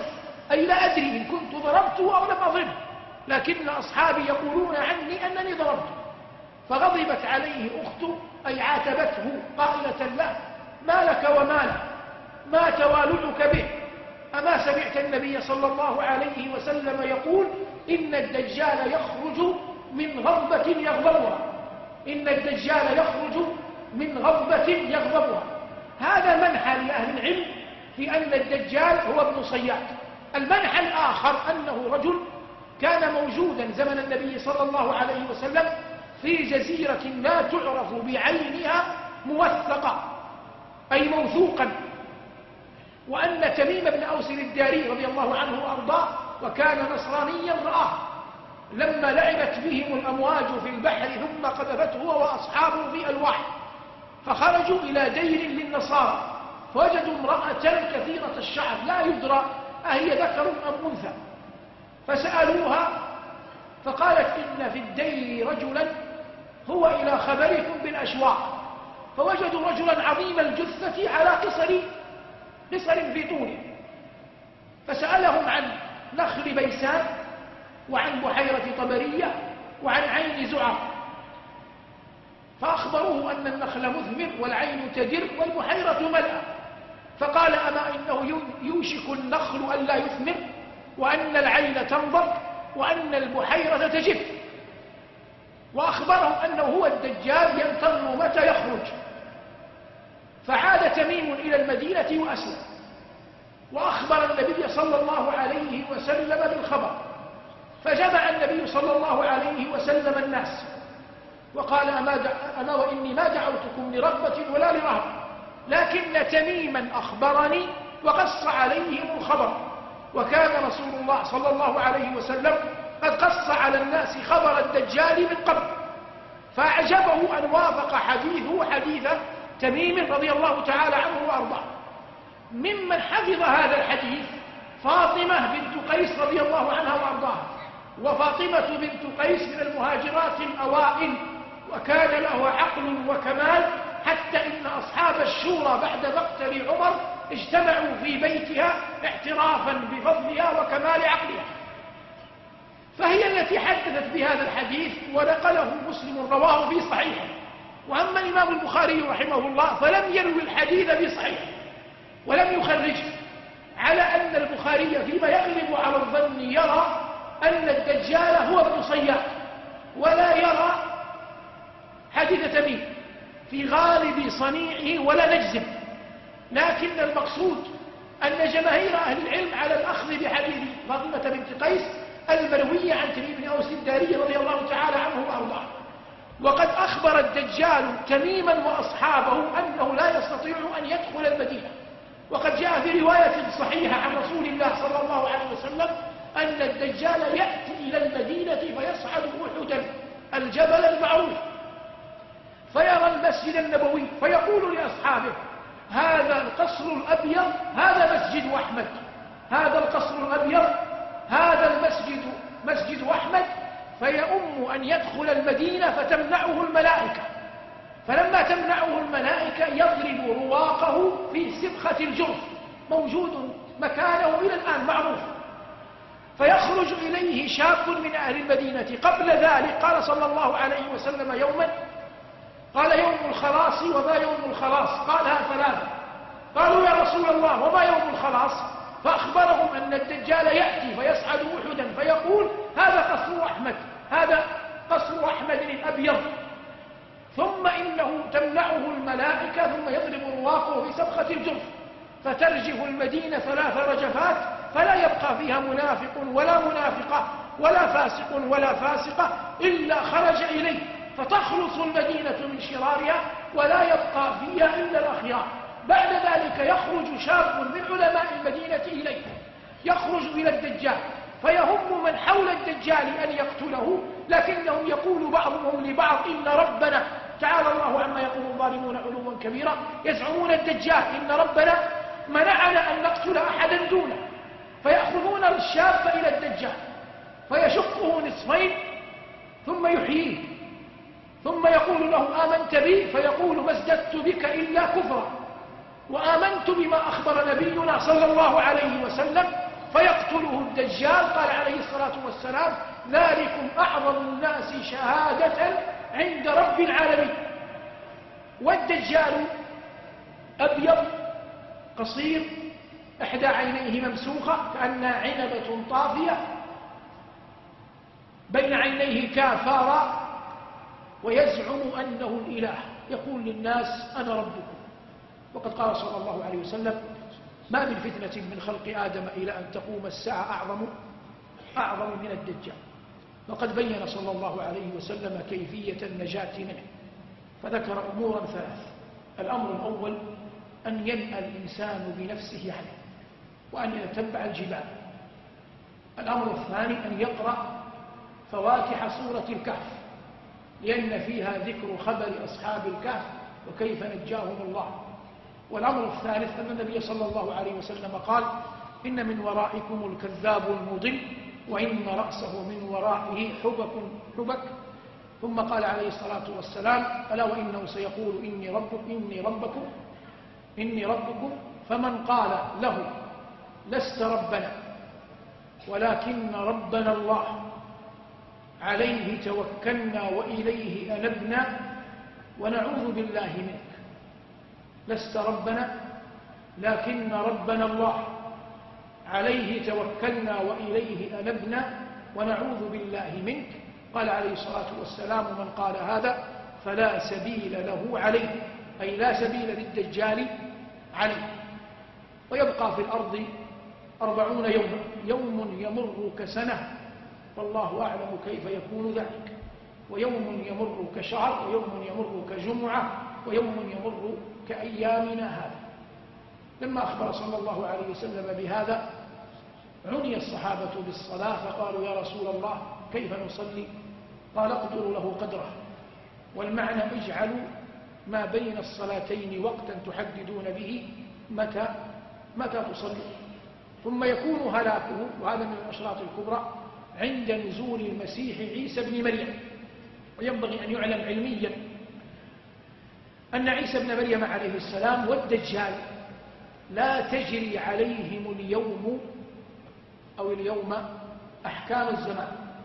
أي لا أدري إن كنت ضربته أو لم أضربه، لكن أصحابي يقولون عني أنني ضربته. فغضبت عليه أخته أي عاتبته قائلة له: ما لك وما له؟ ما توالعك به؟ أما سمعت النبي صلى الله عليه وسلم يقول: إن الدجال يخرج من غضبة يغضبها، إن الدجال يخرج من غضبة يغضبها. هذا منحى لأهل العلم في أن الدجال هو ابن صياد. المنحى الآخر أنه رجل كان موجودا زمن النبي صلى الله عليه وسلم في جزيرة لا تعرف بعينها موثقة أي موثوقا، وأن تميم بن أوس الداري رضي الله عنه وأرضاه وكان نصرانيا رآه لما لعبت بهم الأمواج في البحر ثم قذفته هو وأصحابه في ألواح، فخرجوا إلى دير للنصارى فوجدوا امرأة كثيرة الشعر لا يدرى أهي ذكر أم أنثى، فسألوها فقالت: إن في الدير رجلا هو إلى خبركم بالأشواق. فوجدوا رجلا عظيم الجثة على قصر قصر في طوله، فسألهم عن نخل بيسان وعن بحيرة طبرية وعن عين زعر، فأخبروه أن النخل مثمر والعين تدر والبحيرة ملأ. فقال: أما إنه يوشك النخل ألا يثمر وأن العين تنضب وأن البحيرة تجف. وأخبرهم أنه هو الدجال ينتظر متى يخرج. فعاد تميم إلى المدينة وأسلم، وأخبر النبي صلى الله عليه وسلم بالخبر، فجمع النبي صلى الله عليه وسلم الناس وقال: أما, أما وإني ما دعوتكم لرغبة ولا لرهبة، لكن تميما أخبرني وقص عليهم الخبر، وكان رسول الله صلى الله عليه وسلم قد قص على الناس خبر الدجال من قبل، فأعجبه أن وافق حديثه حديث تميم رضي الله تعالى عنه وأرضاه. ممن حفظ هذا الحديث فاطمة بنت قيس رضي الله عنها وأرضاها، وفاطمة بنت قيس من المهاجرات الأوائل، وكان له عقل وكمال، حتى إن أصحاب الشورى بعد مقتل عمر اجتمعوا في بيتها اعترافا بفضلها وكمال عقلها، فهي التي حدثت بهذا الحديث ونقله مسلم رواه في صحيحه. وأما الإمام البخاري رحمه الله فلم يروي الحديث بصحيحه ولم يخرجه، على أن البخاري فيما يغلب على الظن يرى أن الدجال هو ابن صياد، ولا يرى حديث تميم في غالب صنيعه ولا نجزم. لكن المقصود أن جماهير أهل العلم على الأخذ بحديث فاطمة بنت قيس المروية عن تميم بن أوس الداري رضي الله تعالى عنه وأرضاه. وقد أخبر الدجال تميما وأصحابه أنه لا يستطيع أن يدخل المدينة، وقد جاء في رواية صحيحة عن رسول الله صلى الله عليه وسلم أن الدجال يأتي إلى المدينة فيصعد أحدا الجبل المعروف فيرى المسجد النبوي فيقول لأصحابه: هذا القصر الأبيض هذا مسجد أحمد، هذا القصر الأبيض هذا المسجد مسجد أحمد، فيؤم أن يدخل المدينة فتمنعه الملائكة، فلما تمنعه الملائكة يضرب رواقه في سبخة الجرف موجود مكانه إلى الآن معروف، فيخرج إليه شاب من أهل المدينة. قبل ذلك قال صلى الله عليه وسلم يوما، قال: يوم الخلاص وما يوم الخلاص؟ قالها ثلاثة. قالوا: يا رسول الله وما يوم الخلاص؟ فأخبرهم أن الدجال يأتي فيصعد أحدا فيقول: هذا قصر أحمد، هذا قصر أحمد الأبيض، ثم إنه تمنعه الملائكة ثم يضرب رواقه في سبخة الجرف فترجف المدينة ثلاث رجفات فلا يبقى فيها منافق ولا منافقة ولا فاسق ولا فاسقة إلا خرج إليه، فتخلص المدينة من شرارها ولا يبقى فيها إلا الأخيار. بعد ذلك يخرج شاب من علماء المدينة إليه، يخرج إلى الدجال فيهم من حول الدجال أن يقتله، لكنهم يقول بعضهم لبعض: إن ربنا تعالى الله عما يقول الظالمون علوا كبيرا، يزعمون الدجال إن ربنا منعنا أن نقتل أحدا دونه، فيأخذون الشاب إلى الدجال فيشقه نصفين ثم يحييه، ثم يقول له: آمنت بي؟ فيقول: ما ازددت بك إلا كفرا، وآمنت بما أخبر نبينا صلى الله عليه وسلم فيقتله الدجال. قال عليه الصلاة والسلام: ذلكم أعظم الناس شهادة عند رب العالمين. والدجال أبيض قصير، إحدى عينيه ممسوخة كأنها عنبة طافية، بين عينيه كافارا، ويزعم أنه الإله، يقول للناس: أنا ربكم. وقد قال صلى الله عليه وسلم: ما من فتنة من خلق آدم إلى أن تقوم الساعة أعظم أعظم من الدجال. وقد بين صلى الله عليه وسلم كيفية النجاة منه، فذكر أمورا ثلاث. الأمر الأول أن ينأى الإنسان بنفسه عنه، وأن يتبع الجبال. الأمر الثاني أن يقرأ فواتح سورة الكهف، لأن فيها ذكر خبر أصحاب الكهف وكيف نجاهم الله. والأمر الثالث أن النبي صلى الله عليه وسلم قال: إن من ورائكم الكذاب المضل، وإن رأسه من ورائه حبك حبك. ثم قال عليه الصلاة والسلام: ألا وإنه سيقول إني ربكم إني ربكم إني ربكم فمن قال له لست ربنا ولكن ربنا الله، عليه توكلنا وإليه أنبنا ونعوذ بالله منك. لست ربنا لكن ربنا الله، عليه توكلنا وإليه أنبنا ونعوذ بالله منك. قال عليه الصلاة والسلام: من قال هذا فلا سبيل له عليه، أي لا سبيل للدجال عليه. ويبقى في الأرض أربعون يوما، يوم يمر كسنة، والله أعلم كيف يكون ذلك. ويوم يمر كشهر، ويوم يمر كجمعة، ويوم يمر كأيامنا هذا. لما أخبر صلى الله عليه وسلم بهذا عني الصحابة بالصلاة، فقالوا: يا رسول الله كيف نصلي؟ قال: اقدروا له قدره. والمعنى: اجعلوا ما بين الصلاتين وقتا تحددون به متى متى تصلي. ثم يكون هلاكه، وهذا من الأشراط الكبرى، عند نزول المسيح عيسى بن مريم. وينبغي أن يعلم علميا أن عيسى بن مريم عليه السلام والدجال لا تجري عليهم اليوم أو اليوم أحكام الزمان.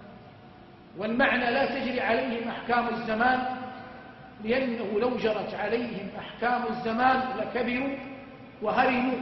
والمعنى لا تجري عليهم أحكام الزمان، لأنه لو جرت عليهم أحكام الزمان لكبروا وهرموا.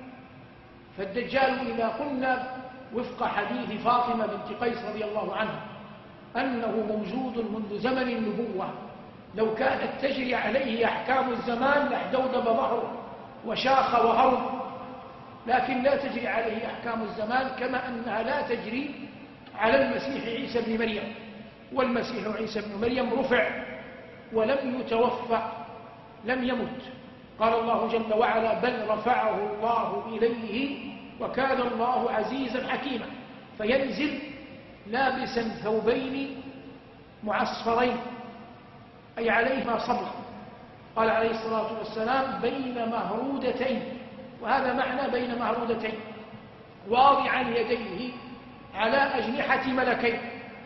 فالدجال إذا قلنا وفق حديث فاطمة بنت قيس رضي الله عنها أنه موجود منذ زمن النبوة، لو كانت تجري عليه أحكام الزمان لاحدودب ظهره وشاخ وهرم، لكن لا تجري عليه أحكام الزمان، كما أنها لا تجري على المسيح عيسى بن مريم. والمسيح عيسى بن مريم رفع ولم يتوفى، لم يمت. قال الله جل وعلا: بل رفعه الله إليه وكان الله عزيزا حكيما. فينزل لابسا ثوبين معصفرين، أي عليهما صبغ. قال عليه الصلاة والسلام: بين مهرودتين، وهذا معنى بين مهرودتين، واضعا يديه على أجنحة ملكين.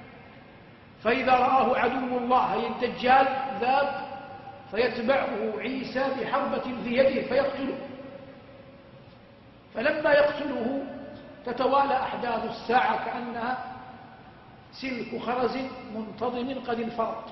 فإذا رآه عدو الله أي الدجال ذاب، فيتبعه عيسى بحربة في يده فيقتله. فلما يقتله تتوالى أحداث الساعة كأنها سلك خرز منتظم قد انفرط.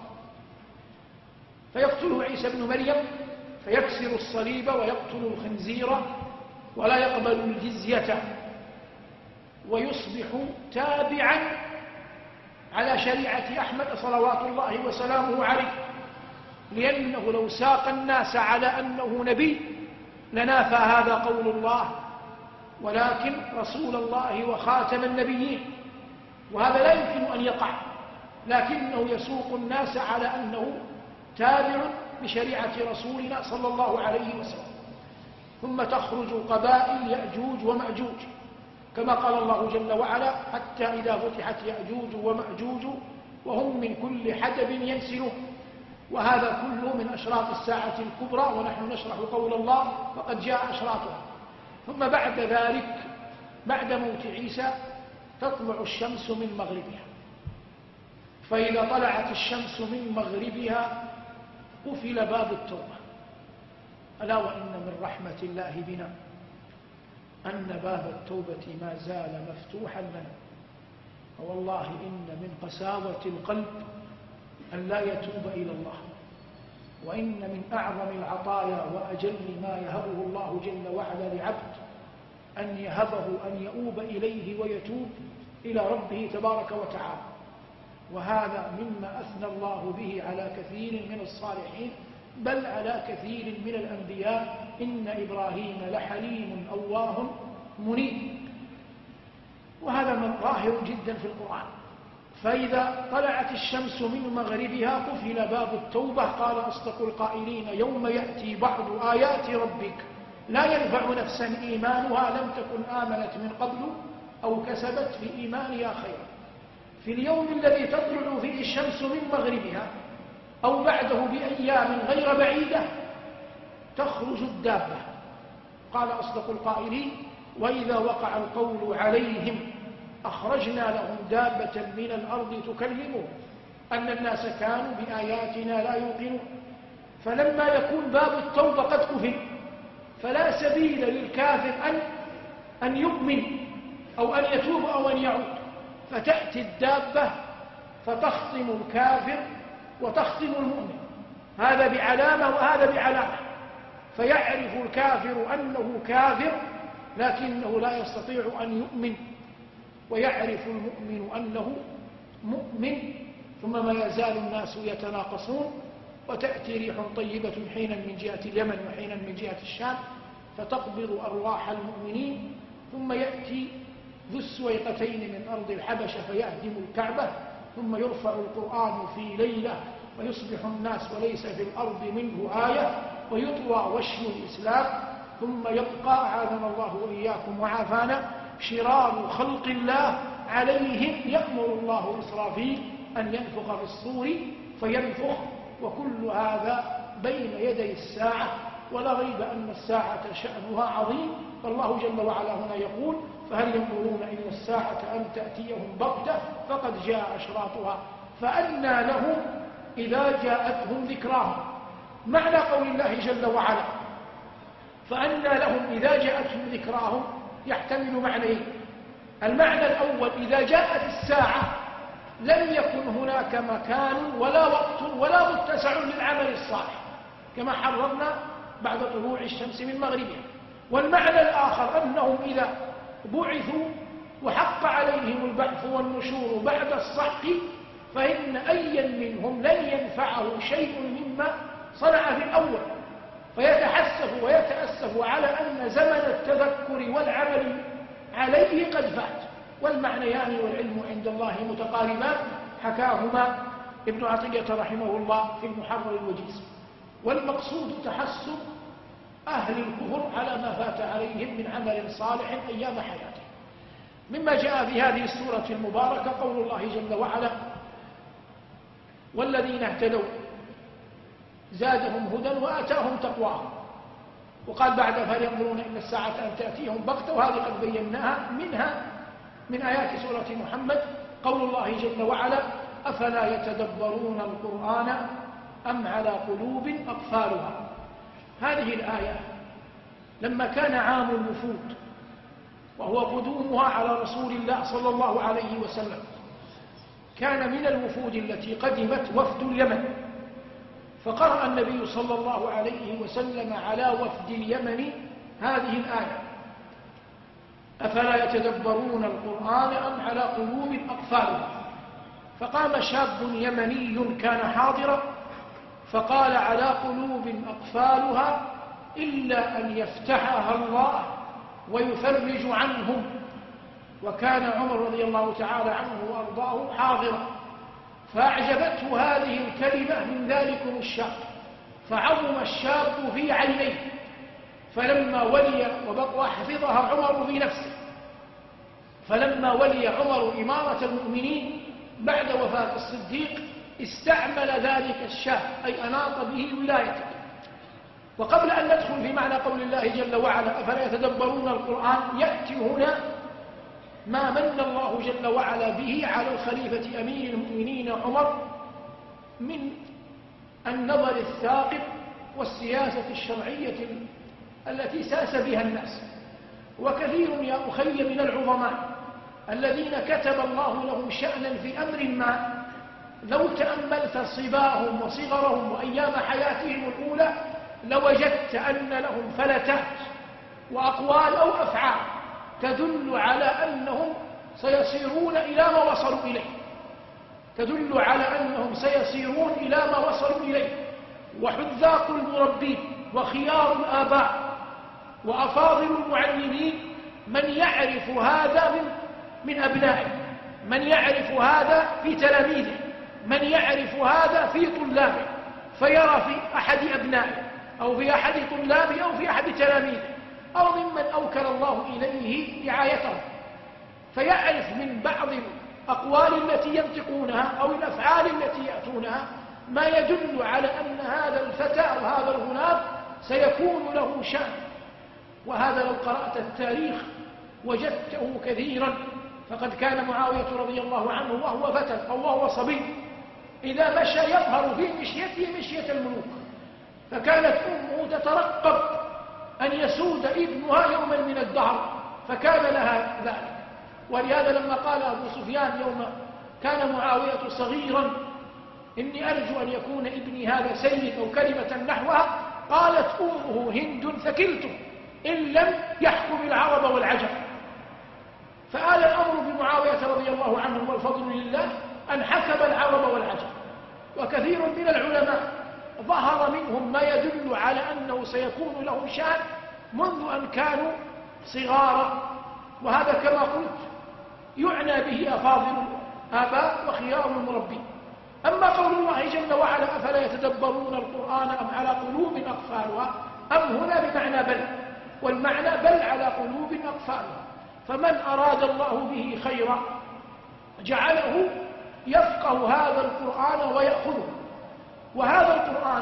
فيقتله عيسى بن مريم، فيكسر الصليب ويقتل الخنزير ولا يقبل الجزية، ويصبح تابعا على شريعة أحمد صلوات الله وسلامه عليه، لأنه لو ساق الناس على أنه نبي لنافى هذا قول الله، ولكن رسول الله وخاتم النبيين، وهذا لا يمكن أن يقع، لكنه يسوق الناس على أنه تابع بشريعة رسولنا صلى الله عليه وسلم. ثم تخرج قبائل يأجوج ومأجوج، كما قال الله جل وعلا: حتى إذا فتحت يأجوج ومأجوج وهم من كل حدب ينسلون. وهذا كله من أشراط الساعة الكبرى، ونحن نشرح قول الله فقد جاء أشراطها. ثم بعد ذلك، بعد موت عيسى، تطلع الشمس من مغربها، فإذا طلعت الشمس من مغربها قفل باب التوبة. ألا وإن من رحمة الله بنا أن باب التوبة ما زال مفتوحا لنا. والله إن من قساوة القلب أن لا يتوب إلى الله، وإن من أعظم العطايا وأجل ما يهبه الله جل وعلا لعبد أن يهبه أن يؤوب إليه ويتوب إلى ربه تبارك وتعالى. وهذا مما أثنى الله به على كثير من الصالحين، بل على كثير من الأنبياء: إن إبراهيم لحليم أواه منيب. وهذا ظاهر جدا في القرآن. فإذا طلعت الشمس من مغربها قفل باب التوبة. قال أصدق القائلين: يوم يأتي بعض آيات ربك لا ينفع نفسا إيمانها لم تكن آمنت من قبل أو كسبت في إيمانها خيرا. في اليوم الذي تطلع فيه الشمس من مغربها أو بعده بأيام غير بعيدة تخرج الدابة. قال أصدق القائلين: وإذا وقع القول عليهم أخرجنا لهم دابة من الأرض تكلمهم أن الناس كانوا بآياتنا لا يوقنون. فلما يكون باب التوبة قد قفل فلا سبيل للكافر أن أن يؤمن أو أن يتوب أو أن يعود، فتأتي الدابة فتخصم الكافر وتخصم المؤمن، هذا بعلامة وهذا بعلامة، فيعرف الكافر أنه كافر لكنه لا يستطيع أن يؤمن، ويعرف المؤمن أنه مؤمن. ثم ما يزال الناس يتناقصون، وتأتي ريح طيبة حينا من جهة اليمن وحينا من جهة الشام فتقبض أرواح المؤمنين، ثم يأتي ذو السويقتين من أرض الحبشة فيهدم الكعبة، ثم يرفع القرآن في ليلة ويصبح الناس وليس في الأرض منه آية، ويطوى وشم الإسلام. ثم يبقى أعاذنا الله وإياكم وعافانا شرار خلق الله عليهم يأمر الله إسرافيل أن ينفخ في الصور فينفخ. وكل هذا بين يدي الساعة، ولا ريب أن الساعة شأنها عظيم. فالله جل وعلا هنا يقول: فهل ينظرون إلا الساعة أن تأتيهم بغتة فقد جاء أشراطها فأنى لهم إذا جاءتهم ذكراهم. معنى قول الله جل وعلا فأنى لهم إذا جاءتهم ذكراهم يحتمل معنيين. المعنى الأول: إذا جاءت الساعة لم يكن هناك مكان ولا وقت ولا متسع للعمل الصالح، كما حررنا بعد طلوع الشمس من مغربها. والمعنى الآخر أنهم إذا بعثوا وحق عليهم البعث والنشور بعد الصحق فإن أيا منهم لن ينفعه شيء مما صنع في الأول، فيتحسف ويتأسف على أن زمن التذكر والعمل عليه قد فات. والمعنيان والعلم عند الله متقاربان، حكاهما ابن عطية رحمه الله في المحرر الوجيز. والمقصود تحسب أهل الكفر على ما فات عليهم من عمل صالح أيام حياته. مما جاء في هذه السورة المباركة قول الله جل وعلا: والذين اهتدوا زادهم هدى وآتاهم تقواهم. وقال بعد: فهل ينظرون إلا الساعة أن تأتيهم بغتة، وهذه قد بيناها. منها من آيات سورة محمد قول الله جل وعلا: أفلا يتدبرون القرآن أم على قلوب أقفالها. هذه الآية لما كان عام الوفود وهو قدومها على رسول الله صلى الله عليه وسلم، كان من الوفود التي قدمت وفد اليمن، فقرأ النبي صلى الله عليه وسلم على وفد اليمن هذه الآية: أفلا يتدبرون القرآن أم على قلوب أقفالها. فقام شاب يمني كان حاضرا فقال: على قلوب أقفالها إلا أن يفتحها الله ويفرج عنهم. وكان عمر رضي الله تعالى عنه وأرضاه حاضرا، فأعجبته هذه الكلمة من ذلكم الشاب، فعظم الشاب في عينيه. فلما ولي وحفظها عمر في نفسه، فلما ولي عمر إمارة المؤمنين بعد وفاة الصديق استعمل ذلك الشاب، أي أناط به ولايته. وقبل أن ندخل في معنى قول الله جل وعلا: أفلا يتدبرون القرآن، يأتي هنا ما من الله جل وعلا به على الخليفة أمير المؤمنين عمر من النظر الثاقب والسياسة الشرعية التي ساس بها الناس. وكثير يا أخي من العظماء الذين كتب الله لهم شأنا في أمر ما، لو تأملت صباهم وصغرهم وأيام حياتهم الأولى لوجدت أن لهم فلتات وأقوال أو أفعال تدل على أنهم سيصيرون إلى ما وصلوا إليه، تدل على أنهم سيصيرون إلى ما وصلوا إليه. وحذاق المربين وخيار الآباء وأفاضل المعلمين من يعرف هذا من, من أبنائه، من يعرف هذا في تلاميذه، من يعرف هذا في طلابه، فيرى في أحد أبنائه أو في أحد طلابه أو في أحد تلاميذه أو ممن أوكل الله إليه رعايته، فيعرف من بعض الأقوال التي ينطقونها أو الأفعال التي يأتونها ما يدل على أن هذا الفتى أو هذا الغلام سيكون له شأن. وهذا لو قرأت التاريخ وجدته كثيرا، فقد كان معاوية رضي الله عنه وهو فتى أو وهو صبي إذا مشى يظهر في مشيته مشية الملوك، فكانت أمه تترقب أن يسود ابنها يوما من الدهر، فكان لها ذلك. ولهذا لما قال أبو سفيان يوم كان معاوية صغيرا إني أرجو أن يكون ابني هذا سيد أو كلمة نحوها، قالت أمه هند ثكلته إن لم يحكم العرب والعجم. فآل الأمر بمعاوية رضي الله عنه والفضل لله أن حكم العرب والعجم. وكثير من العلماء ظهر منهم ما يدل على أنه سيكون له شأن منذ أن كانوا صغارا، وهذا كما قلت يعنى به أفاضل الآباء وخيار المربين. أما قول الله جل وعلا أفلا يتدبرون القرآن أم على قلوب أقفالها، أم هنا بمعنى بل، والمعنى بل على قلوب أقفالها. فمن أراد الله به خيرا جعله يفقه هذا القرآن ويأخذه. وهذا القرآن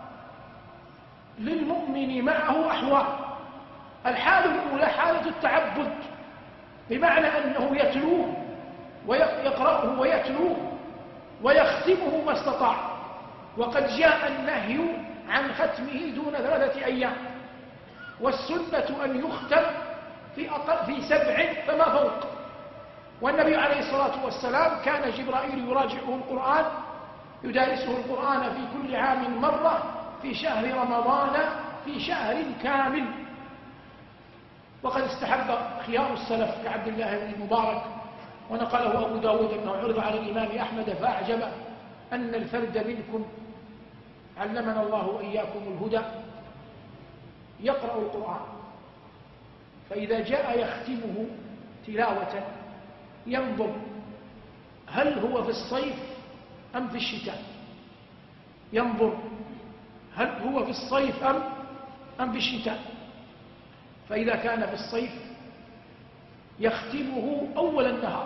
للمؤمن معه أحوال. الحالة الأولى حالة التعبد، بمعنى أنه يتلوه ويقرأه ويتلوه ويختمه ما استطاع، وقد جاء النهي عن ختمه دون ثلاثة أيام، والسنة أن يختم في, أقل في سبع فما فوق. والنبي عليه الصلاة والسلام كان جبرائيل يراجعه القرآن، يدارسه القرآن في كل عام مرة في شهر رمضان في شهر كامل. وقد استحب خيار السلف كعبد الله بن المبارك، ونقله أبو داود أنه عرض على الإمام أحمد فأعجب أن الفرد منكم علمنا الله وإياكم الهدى يقرأ القرآن، فإذا جاء يختمه تلاوة ينظر هل هو في الصيف أم في الشتاء، ينظر هل هو في الصيف أم أم في الشتاء. فإذا كان في الصيف يختمه أول النهار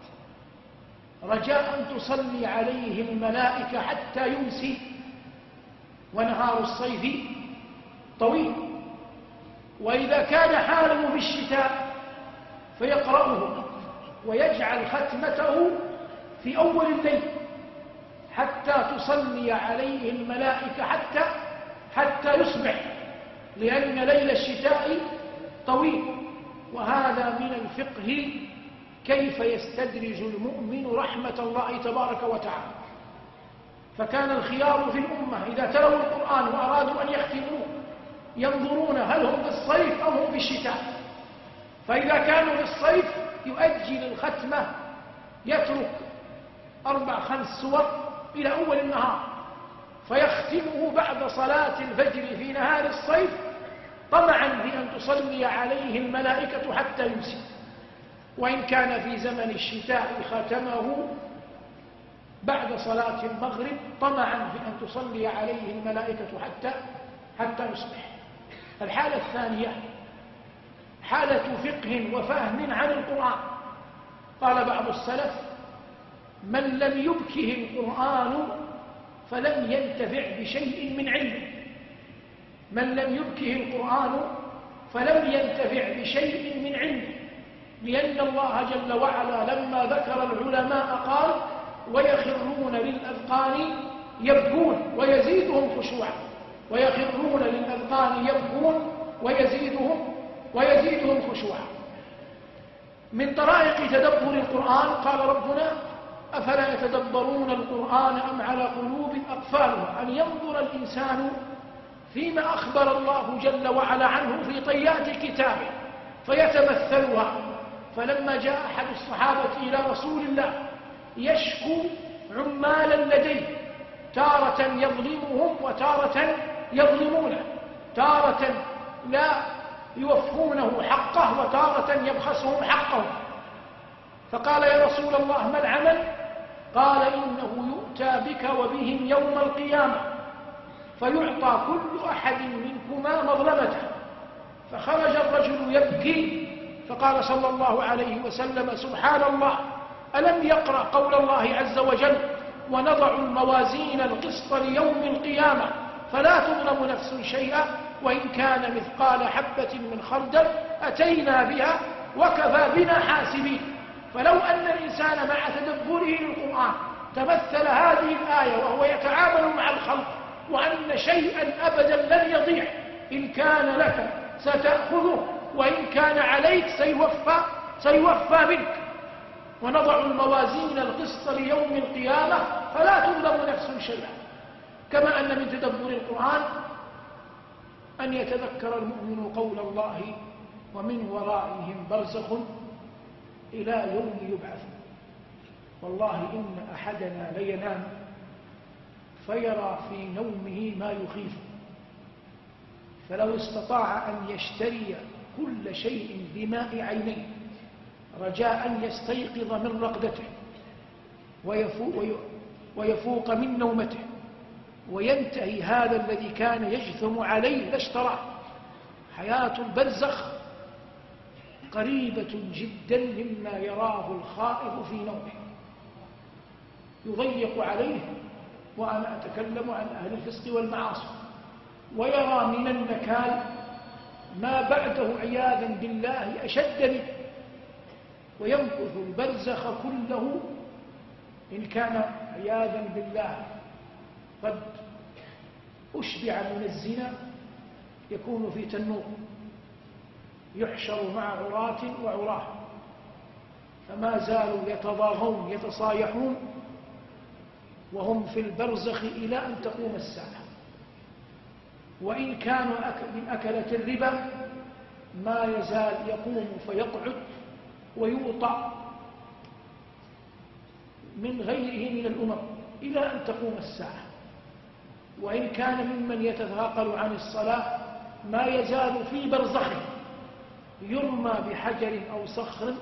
رجاء أن تصلي عليه الملائكة حتى يمسي، ونهار الصيف طويل. وإذا كان حاله في الشتاء فيقرأه ويجعل ختمته في أول الليل حتى تصلي عليه الملائكة حتى حتى يصبح، لأن ليل الشتاء طويل. وهذا من الفقه كيف يستدرج المؤمن رحمة الله تبارك وتعالى. فكان الخيار في الأمة إذا تلوا القرآن وأرادوا أن يختموه ينظرون هل هم في الصيف أو هم في الشتاء. فإذا كانوا في الصيف يؤجل الختمة، يترك أربع خمس سور إلى أول النهار فيختمه بعد صلاة الفجر في نهار الصيف طمعا بأن تصلي عليه الملائكة حتى يمسي. وإن كان في زمن الشتاء ختمه بعد صلاة المغرب طمعا بأن تصلي عليه الملائكة حتى حتى يصبح. الحالة الثانية حالة فقه وفهم عن القرآن. قال بعض السلف من لم يبكه القرآن فلم ينتفع بشيء من علمه، من لم يبكه القرآن فلم ينتفع بشيء من علمه، لأن الله جل وعلا لما ذكر العلماء قال ويخرون للأذقان يبكون ويزيدهم خشوعا، ويخرون للأذقان يبكون ويزيدهم ويزيدهم خشوعا. من طرائق تدبر القرآن قال ربنا: أفلا يتدبرون القرآن أم على قلوب أقفالها. أن ينظر الإنسان فيما أخبر الله جل وعلا عنه في طيات كتابه فيتمثلها. فلما جاء أحد الصحابة إلى رسول الله يشكو عمالا لديه، تارة يظلمهم وتارة يظلمونه، تارة لا يوفونه حقه وتارة يبخسهم حقه، فقال: يا رسول الله ما العمل؟ قال: إنه يؤتى بك وبهم يوم القيامة فيعطى كل أحد منكما مظلمته. فخرج الرجل يبكي فقال صلى الله عليه وسلم: سبحان الله، ألم يقرأ قول الله عز وجل: ونضع الموازين القسط ليوم القيامة فلا تظلم نفس شيئا وإن كان مثقال حبة من خردل أتينا بها وكفى بنا حاسبين. فلو أن الإنسان مع تدبره للقرآن تمثل هذه الآية وهو يتعامل مع الخلق وأن شيئا أبدا لن يضيع، إن كان لك ستأخذه وإن كان عليك سيوفى, سيوفى منك. ونضع الموازين القسط ليوم القيامة فلا تظلم نفس شيئا. كما أن من تدبر القرآن أن يتذكر المؤمن قول الله: ومن ورائهم برزخ إلى يوم يبعثون. والله إن أحدنا لينام فيرى في نومه ما يخيفه، فلو استطاع أن يشتري كل شيء بماء عينيه رجاء أن يستيقظ من رقدته ويفوق, ويفوق من نومته وينتهي هذا الذي كان يجثم عليه لاشتراه. حياة البرزخ قريبة جدا مما يراه الخائف في نومه، يضيق عليه، وأنا أتكلم عن أهل الفسق والمعاصي، ويرى من النكال ما بعده عياذا بالله أشد منه، ويمكث البرزخ كله إن كان عياذا بالله قد أشبع من الزنا يكون في تنور يحشر مع عراة وعراه، فما زالوا يتضاغون يتصايحون وهم في البرزخ إلى أن تقوم الساعة. وإن كانوا من أكلة الربا ما يزال يقوم فيقعد ويوطى من غيره من الأمم إلى أن تقوم الساعة. وإن كان ممن يتثاقل عن الصلاة ما يزال في برزخه يرمى بحجر أو صخر،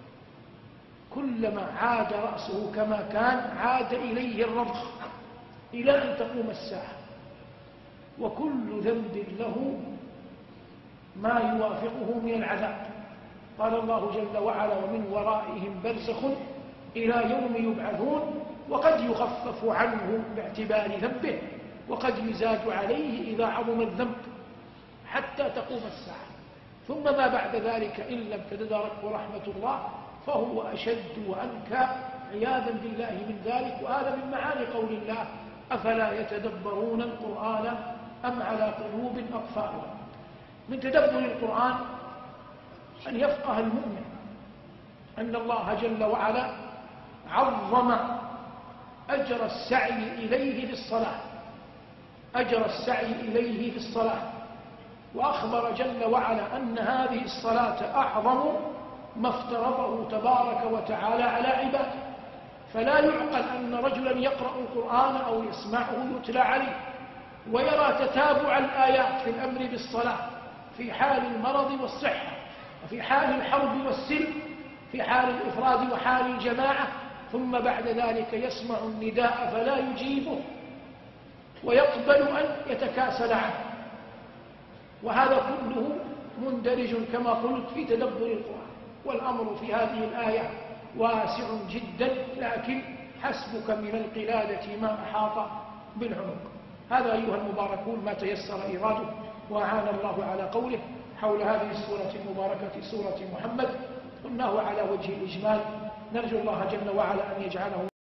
كلما عاد رأسه كما كان عاد إليه الرضخ إلى أن تقوم الساعة. وكل ذنب له ما يوافقه من العذاب. قال الله جل وعلا: ومن ورائهم برزخ إلى يوم يبعثون. وقد يخفف عنه باعتبار ذنبه وقد يزاد عليه إذا عظم الذنب حتى تقوم الساعة، ثم ما بعد ذلك إن لم تتداركه رحمة الله فهو أشد وأنكى عياذا بالله من ذلك. وهذا من معاني قول الله: أفلا يتدبرون القرآن أم على قلوب أقفالها. من تدبر القرآن أن يفقه المؤمن أن الله جل وعلا عظم أجر السعي إليه في الصلاة، أجر السعي إليه في الصلاة، وأخبر جل وعلا أن هذه الصلاة أعظم ما افترضه تبارك وتعالى على عباده. فلا يعقل أن رجلا يقرأ القرآن أو يسمعه يتلى عليه ويرى تتابع الآيات في الأمر بالصلاة في حال المرض والصحة، وفي حال الحرب والسلم، في حال الإفراد وحال الجماعة، ثم بعد ذلك يسمع النداء فلا يجيبه ويقبل أن يتكاسل عنه. وهذا كله مندرج كما قلت في تدبر القرآن. والأمر في هذه الآية واسع جدا، لكن حسبك من القلادة ما أحاط بالعنق. هذا أيها المباركون ما تيسر إيراده، وأعان الله على قوله حول هذه السورة المباركة سورة محمد. قلناه على وجه الإجمال، نرجو الله جل وعلا أن يجعله